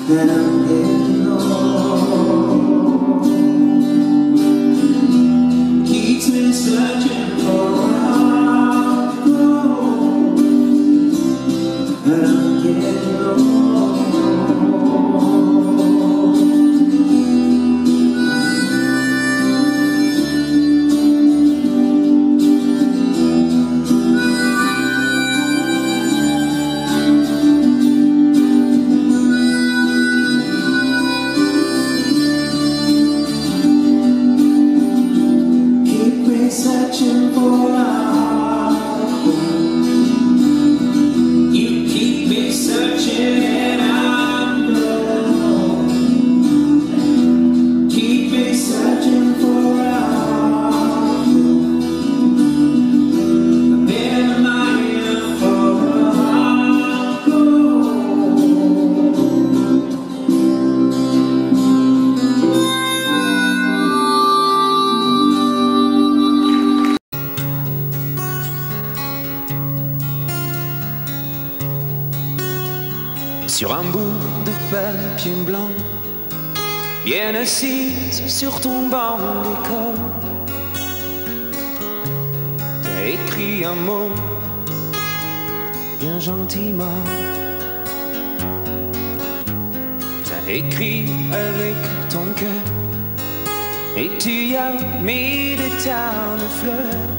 and I'm getting old. Keeps me searching for how to grow, and I'm getting old. Searching for a home. You keep me searching and I'm alone. Keep me searching for a home. I've been mining for a home. Sur un bout de papier blanc, bien assise sur ton banc d'école, t'as écrit un mot, bien gentiment. T'as écrit avec ton cœur, et tu y as mis des tas de fleurs.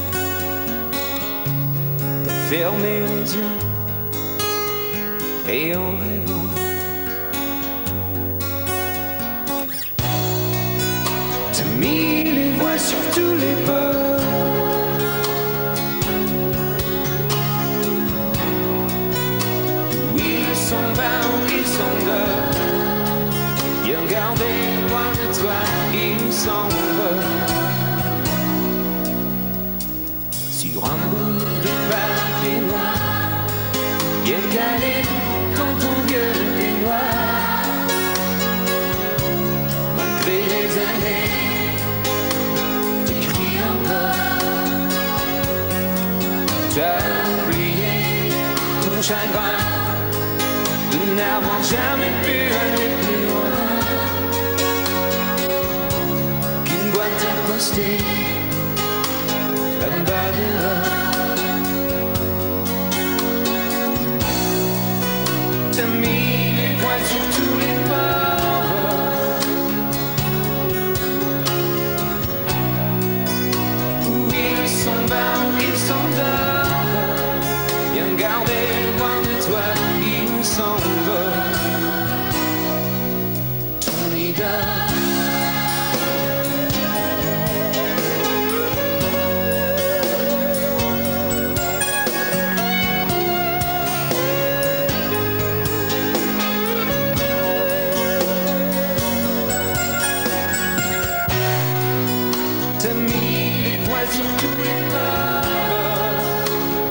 T'as fermé les yeux, et en rêvant, t'as mis les voix sur tous les bords. Où ils sont bas, où ils sont dehors, bien gardés loin de toi, ils s'en vont. Sur un bout de papier noir, bien calé dans ton vieux peignoir. Malgré les années, t'écris encore. T'as oublié ton chagrin de n'avoir jamais pu aller plus loin qu'une boîte à poster là-bas dehors. T'as mis les points sur tous les bords. Où ils sont bas, où ils sont dehors, bien gardés loin de toi, ils s'en vont. Ton idole. T'as mis les points sur tous les bords.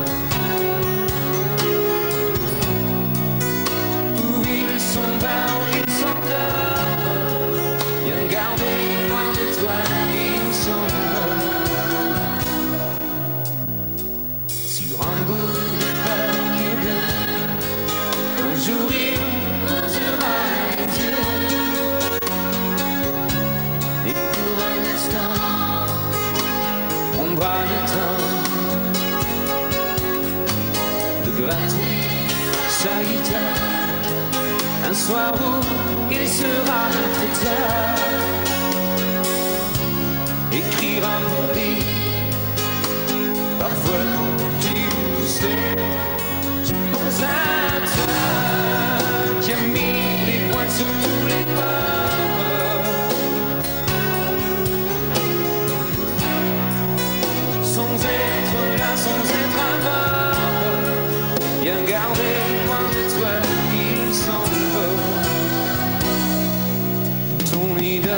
Où ils sont bas, où ils sont dehors, bien gardés loin de toi, ils s'en vont. Sur un bout de papier bleu, un jour il posera les yeux, et pour un instant prendra le temps de gratter sa guitare. Un soir où il sera très tard, écrira pour lui. Parfois tu sais, je pense à toi qui a mis les points sur tous les bords. Sans être là, sans être à bord, bien gardé loin de toi, il s'en va. Ton idole.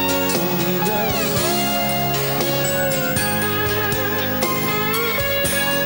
Ton idole.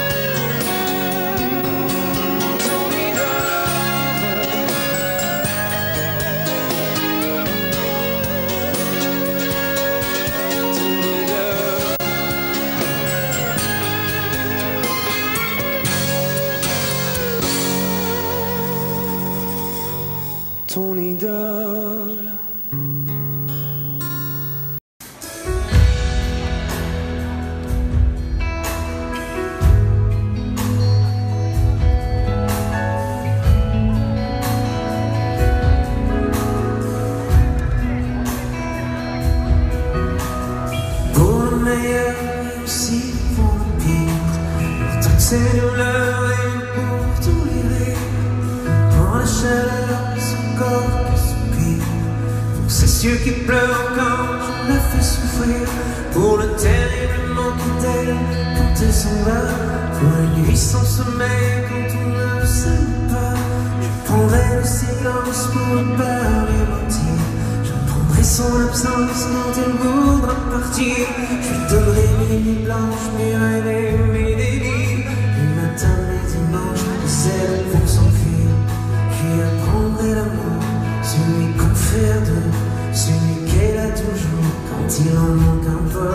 ses douleurs et pour tolérer, pour la chaleur de son corps qui soupire, pour ses yeux qui pleurent quand je la fais souffrir, pour le terrible manque d'elle quand elle s'en va, pour la nuit sans sommeil quand on ne s'aime pas. Je prendrai le silence pour ne pas lui mentir, je prendrai son absence quand elle voudra partir, je lui donnerai mes nuits blanches, mes rêves et mes délires, les matins, les dimanches, les ailes pour s'enfuir. Je lui apprendrai l'amour, celui qu'on fait à deux, celui qu'elle a toujours quand il en manque un peu.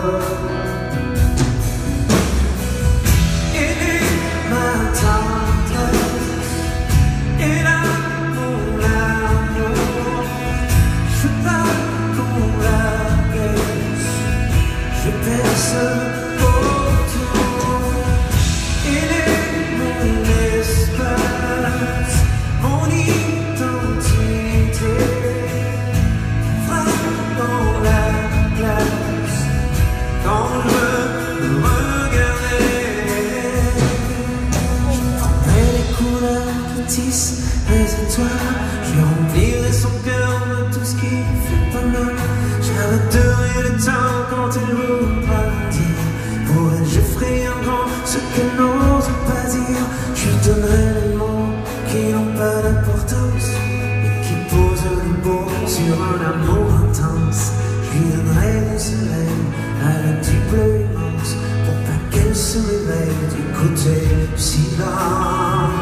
Les étoiles, je remplirai son cœur de tout ce qui fait pas mal. J'arrêterai le temps quand elle voudra dire. Pour elle, je ferai un grand ce qu'elle n'ose pas dire. Je lui donnerai les mots qui n'ont pas d'importance et qui posent le beau sur un amour intense. Je lui donnerai le soleil avec du bleu immense pour pas qu'elle se réveille du côté du silence.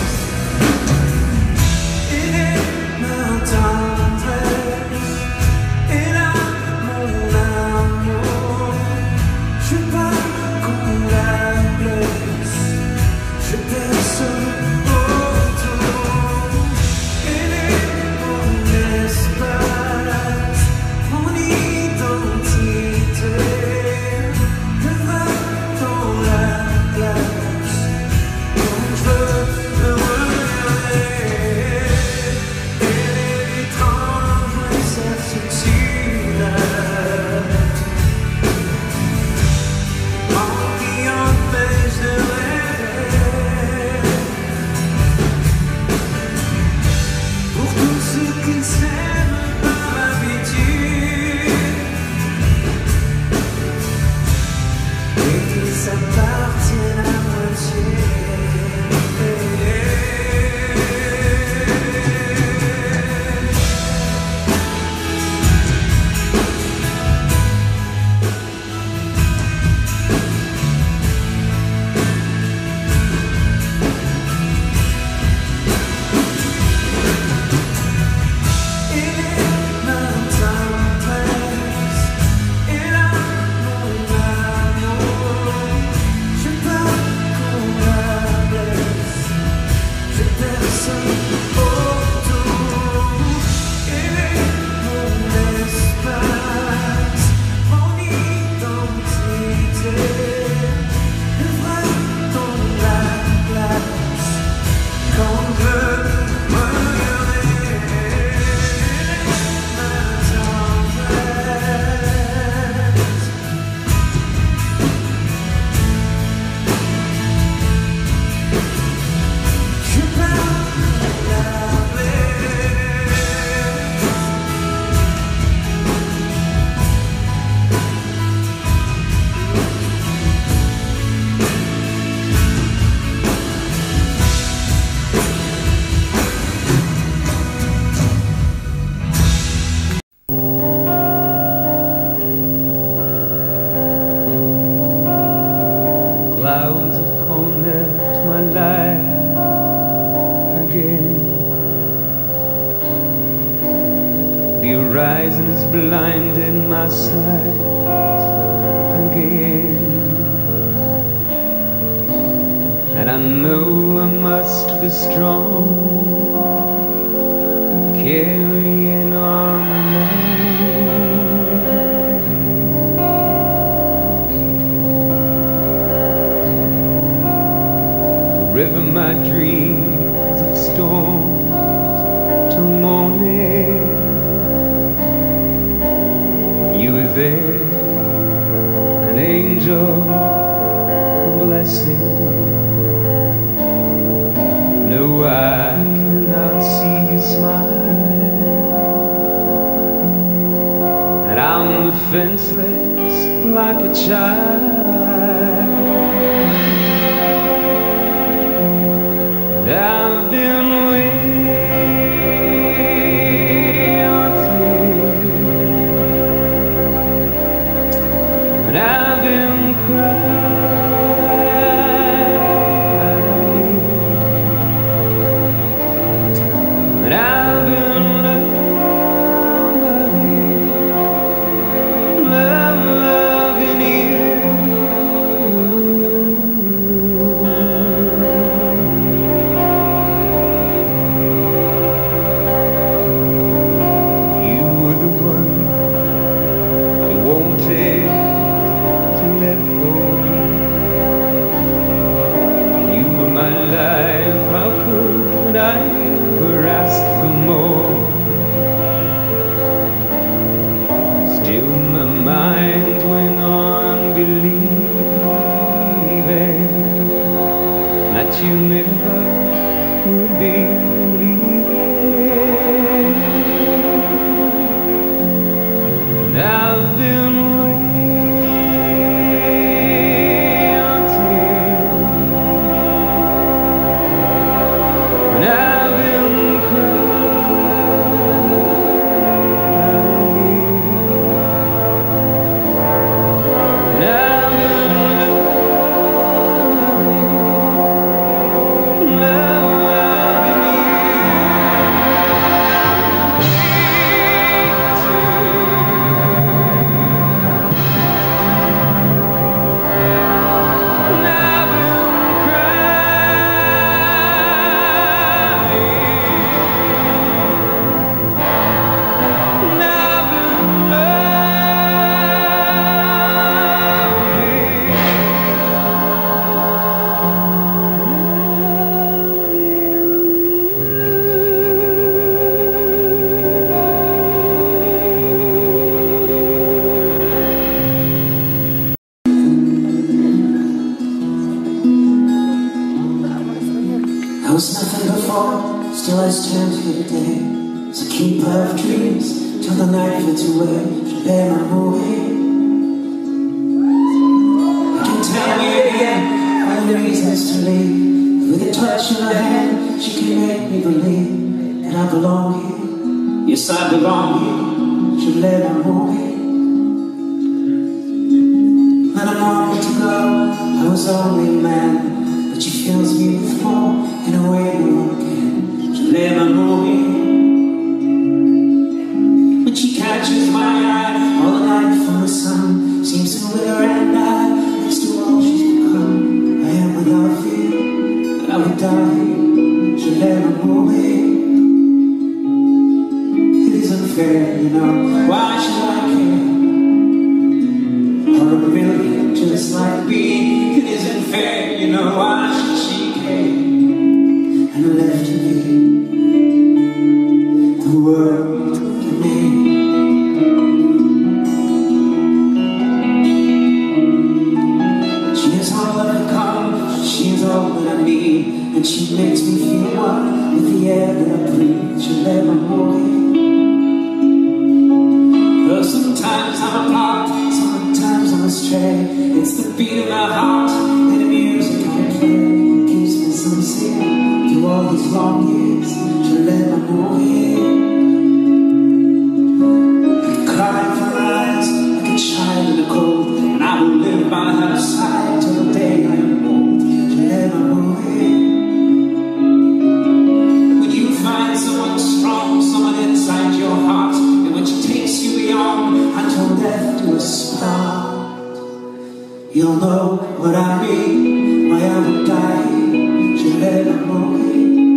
Clouds have cornered my life again. The horizon is blinding my sight again. And I know I must be strong, carrying on alone. River my dreams of storm till morning. You were there, an angel, a blessing. though I cannot see you smile, and I'm defenseless like a child. And I've been waiting and I've been crying, and I've been loving you. You were the one I wanted to let go. You were my life, how could I ever ask for more? Still my mind went on believing that you never would be leaving. And I've been and I've been crying, and I've been loving you. And I've been I was nothing before, still I stand here today. It's a keeper of dreams, till the night fades away. Je vais m'amourir. You can tell me again, all the reasons to leave. With a touch of her hand, she can make me believe that I belong here. Yes, I belong here. Je vais m'amourir. Not a moment ago, I was only a man, but she fills me with more in a way no one can. Je vais m'amourir. When she catches my eye, all the light from the sun seems to wither and die next to all she's become. I am without fear that I would die. Je vais m'amourir. It is unfair, you know. Why should I care? Or a million just like me. It isn't fair, you know. Why should she care? And left to me the world to me. She is all I've become, she is all that I need, and she makes me feel one with the air that I breathe. She let me move. Well, sometimes I'm apart, sometimes I'm astray. It's the beat of my heart and the music I play keeps me sincere through all these long years. Je let me mourir. I cry for her eyes like a child in the cold, and I will live by her side till the day I am old. Je let me mourir. When you find someone strong, someone inside your heart, and when she takes you beyond until death do us part, you'll know what I mean, why I would die. Je let me mourir.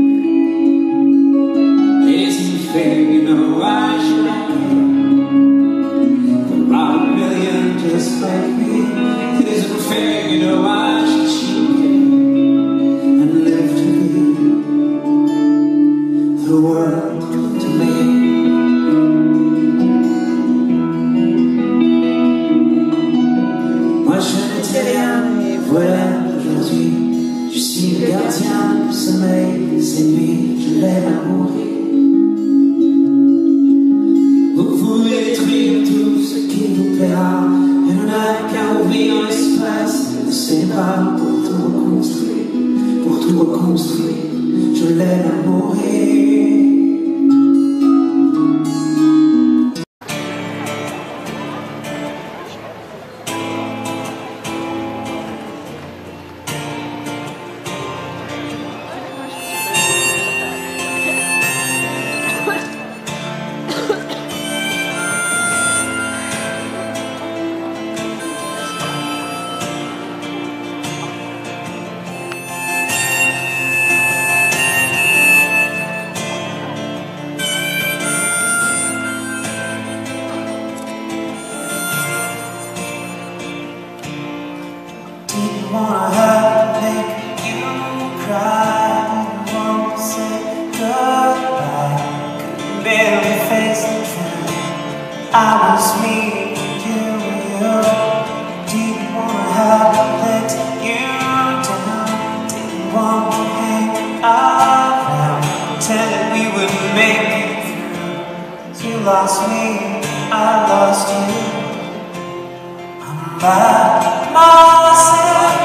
It isn't fair, you know. Why should I care? There are a million just like me. It isn't fair, you know. Why should she care? And live to be the world to me. Moi je ne t'ai rien, voilà aujourd'hui. Je suis le gardien du sommeil, c'est lui, je l'aime à mourir. Vous voulez détruire tout ce qui vous plaira, et on n'a qu'à ouvrir l'espace qui nous sépare pour tout reconstruire, pour tout reconstruire. Je l'aime à mourir. Didn't wanna hurt, make you cry. Didn't want to say goodbye. Couldn't barely face the truth. I was me, you were you. Didn't wanna hurt, let you down. Didn't want to hang around, pretending we would make it through. You lost me, I lost you. I'm by myself,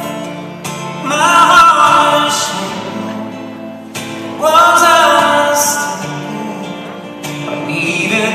my heart is shaking. Was I mistaken? But even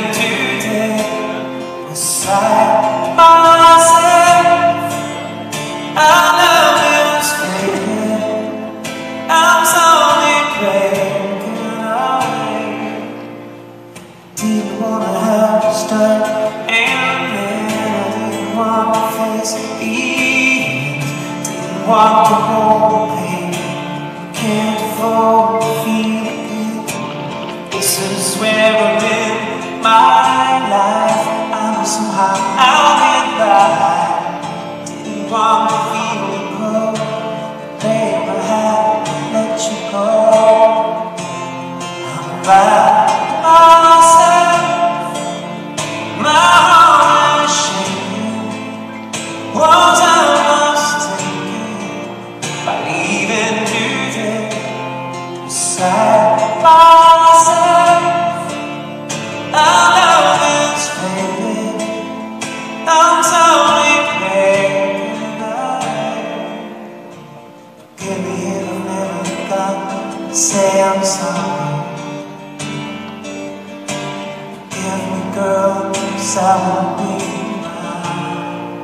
today, beside myself, our love is fading. I'm slowly breaking away. Didn't wanna have to start and then want to face the end. Didn't want to hold the pain. Can't afford to feel it. This is where I'm in my life. I'm somehow out in life. Didn't want to feel it grow. Babe, I had to let you go. I'm by myself, my heart is shaking. Was I mistaken by leaving today beside myself? Our love is fading. I'm slowly breaking away. Forgive me if I never got to say I'm sorry. Forgive me, girl, 'cause I won't be mine.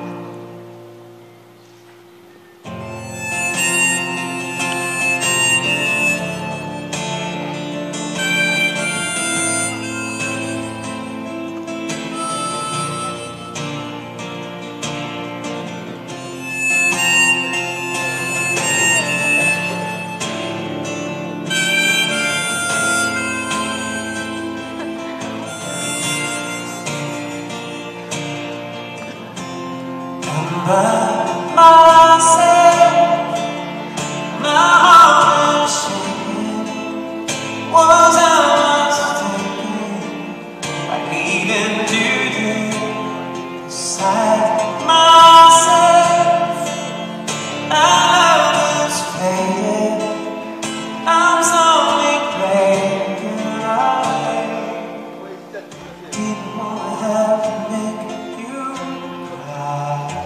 By myself, my heart is shaking. Was I mistaken by leaving today beside myself? Our love is fading. I'm slowly breaking away. Didn't wanna have to make you cry.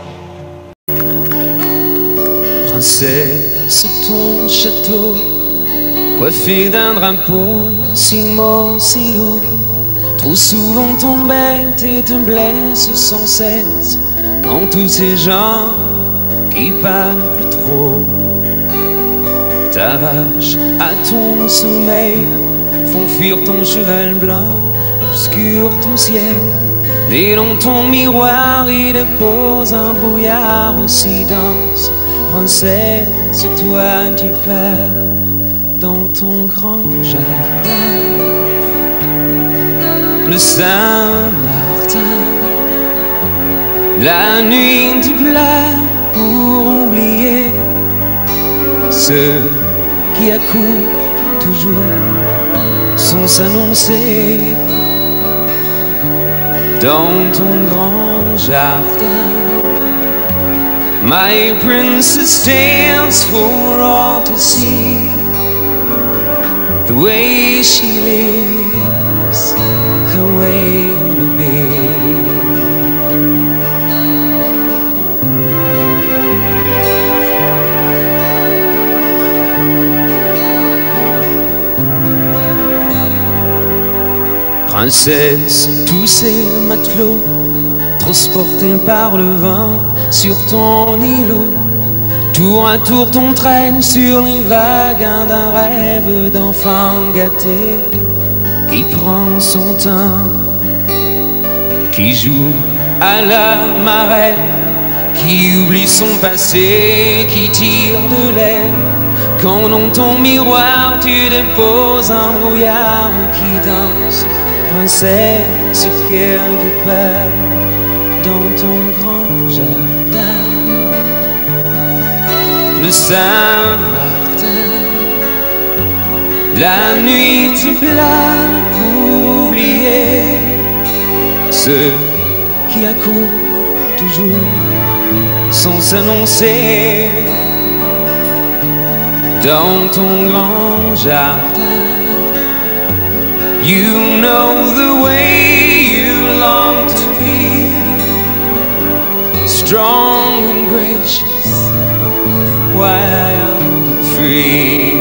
Princesse, ton château, coiffé d'un drapeau si mort, si haut, trop souvent t'embête et te blesse sans cesse quand tous ces gens qui parlent trop t'arrachent à ton sommeil, font fuir ton cheval blanc, obscurent ton ciel, et dans ton miroir il dépose un brouillard si dense. Princesse, toi tu pars dans ton grand jardin de Saint-Martin. La nuit tu pleures pour oublier ceux qui accourent toujours sans s'annoncer dans ton grand jardin. My princess stands for all to see. The way she lives, her way to be. Princesse, tous ces matelots transportés par le vent sur ton îlot, tour à tour t'entraîne sur les vagues d'un rêve d'enfant gâté qui prend son temps, qui joue à la marelle, qui oublie son passé, qui tire de l'aile. Quand dans ton miroir tu déposes un brouillard qui danse, princesse, quelque part dans ton grand jardin de Saint-Martin. La nuit tu planes pour oublier ceux qui accourent toujours sans s'annoncer dans ton grand jardin. You know the way you long to be, strong and gracious, wild and free.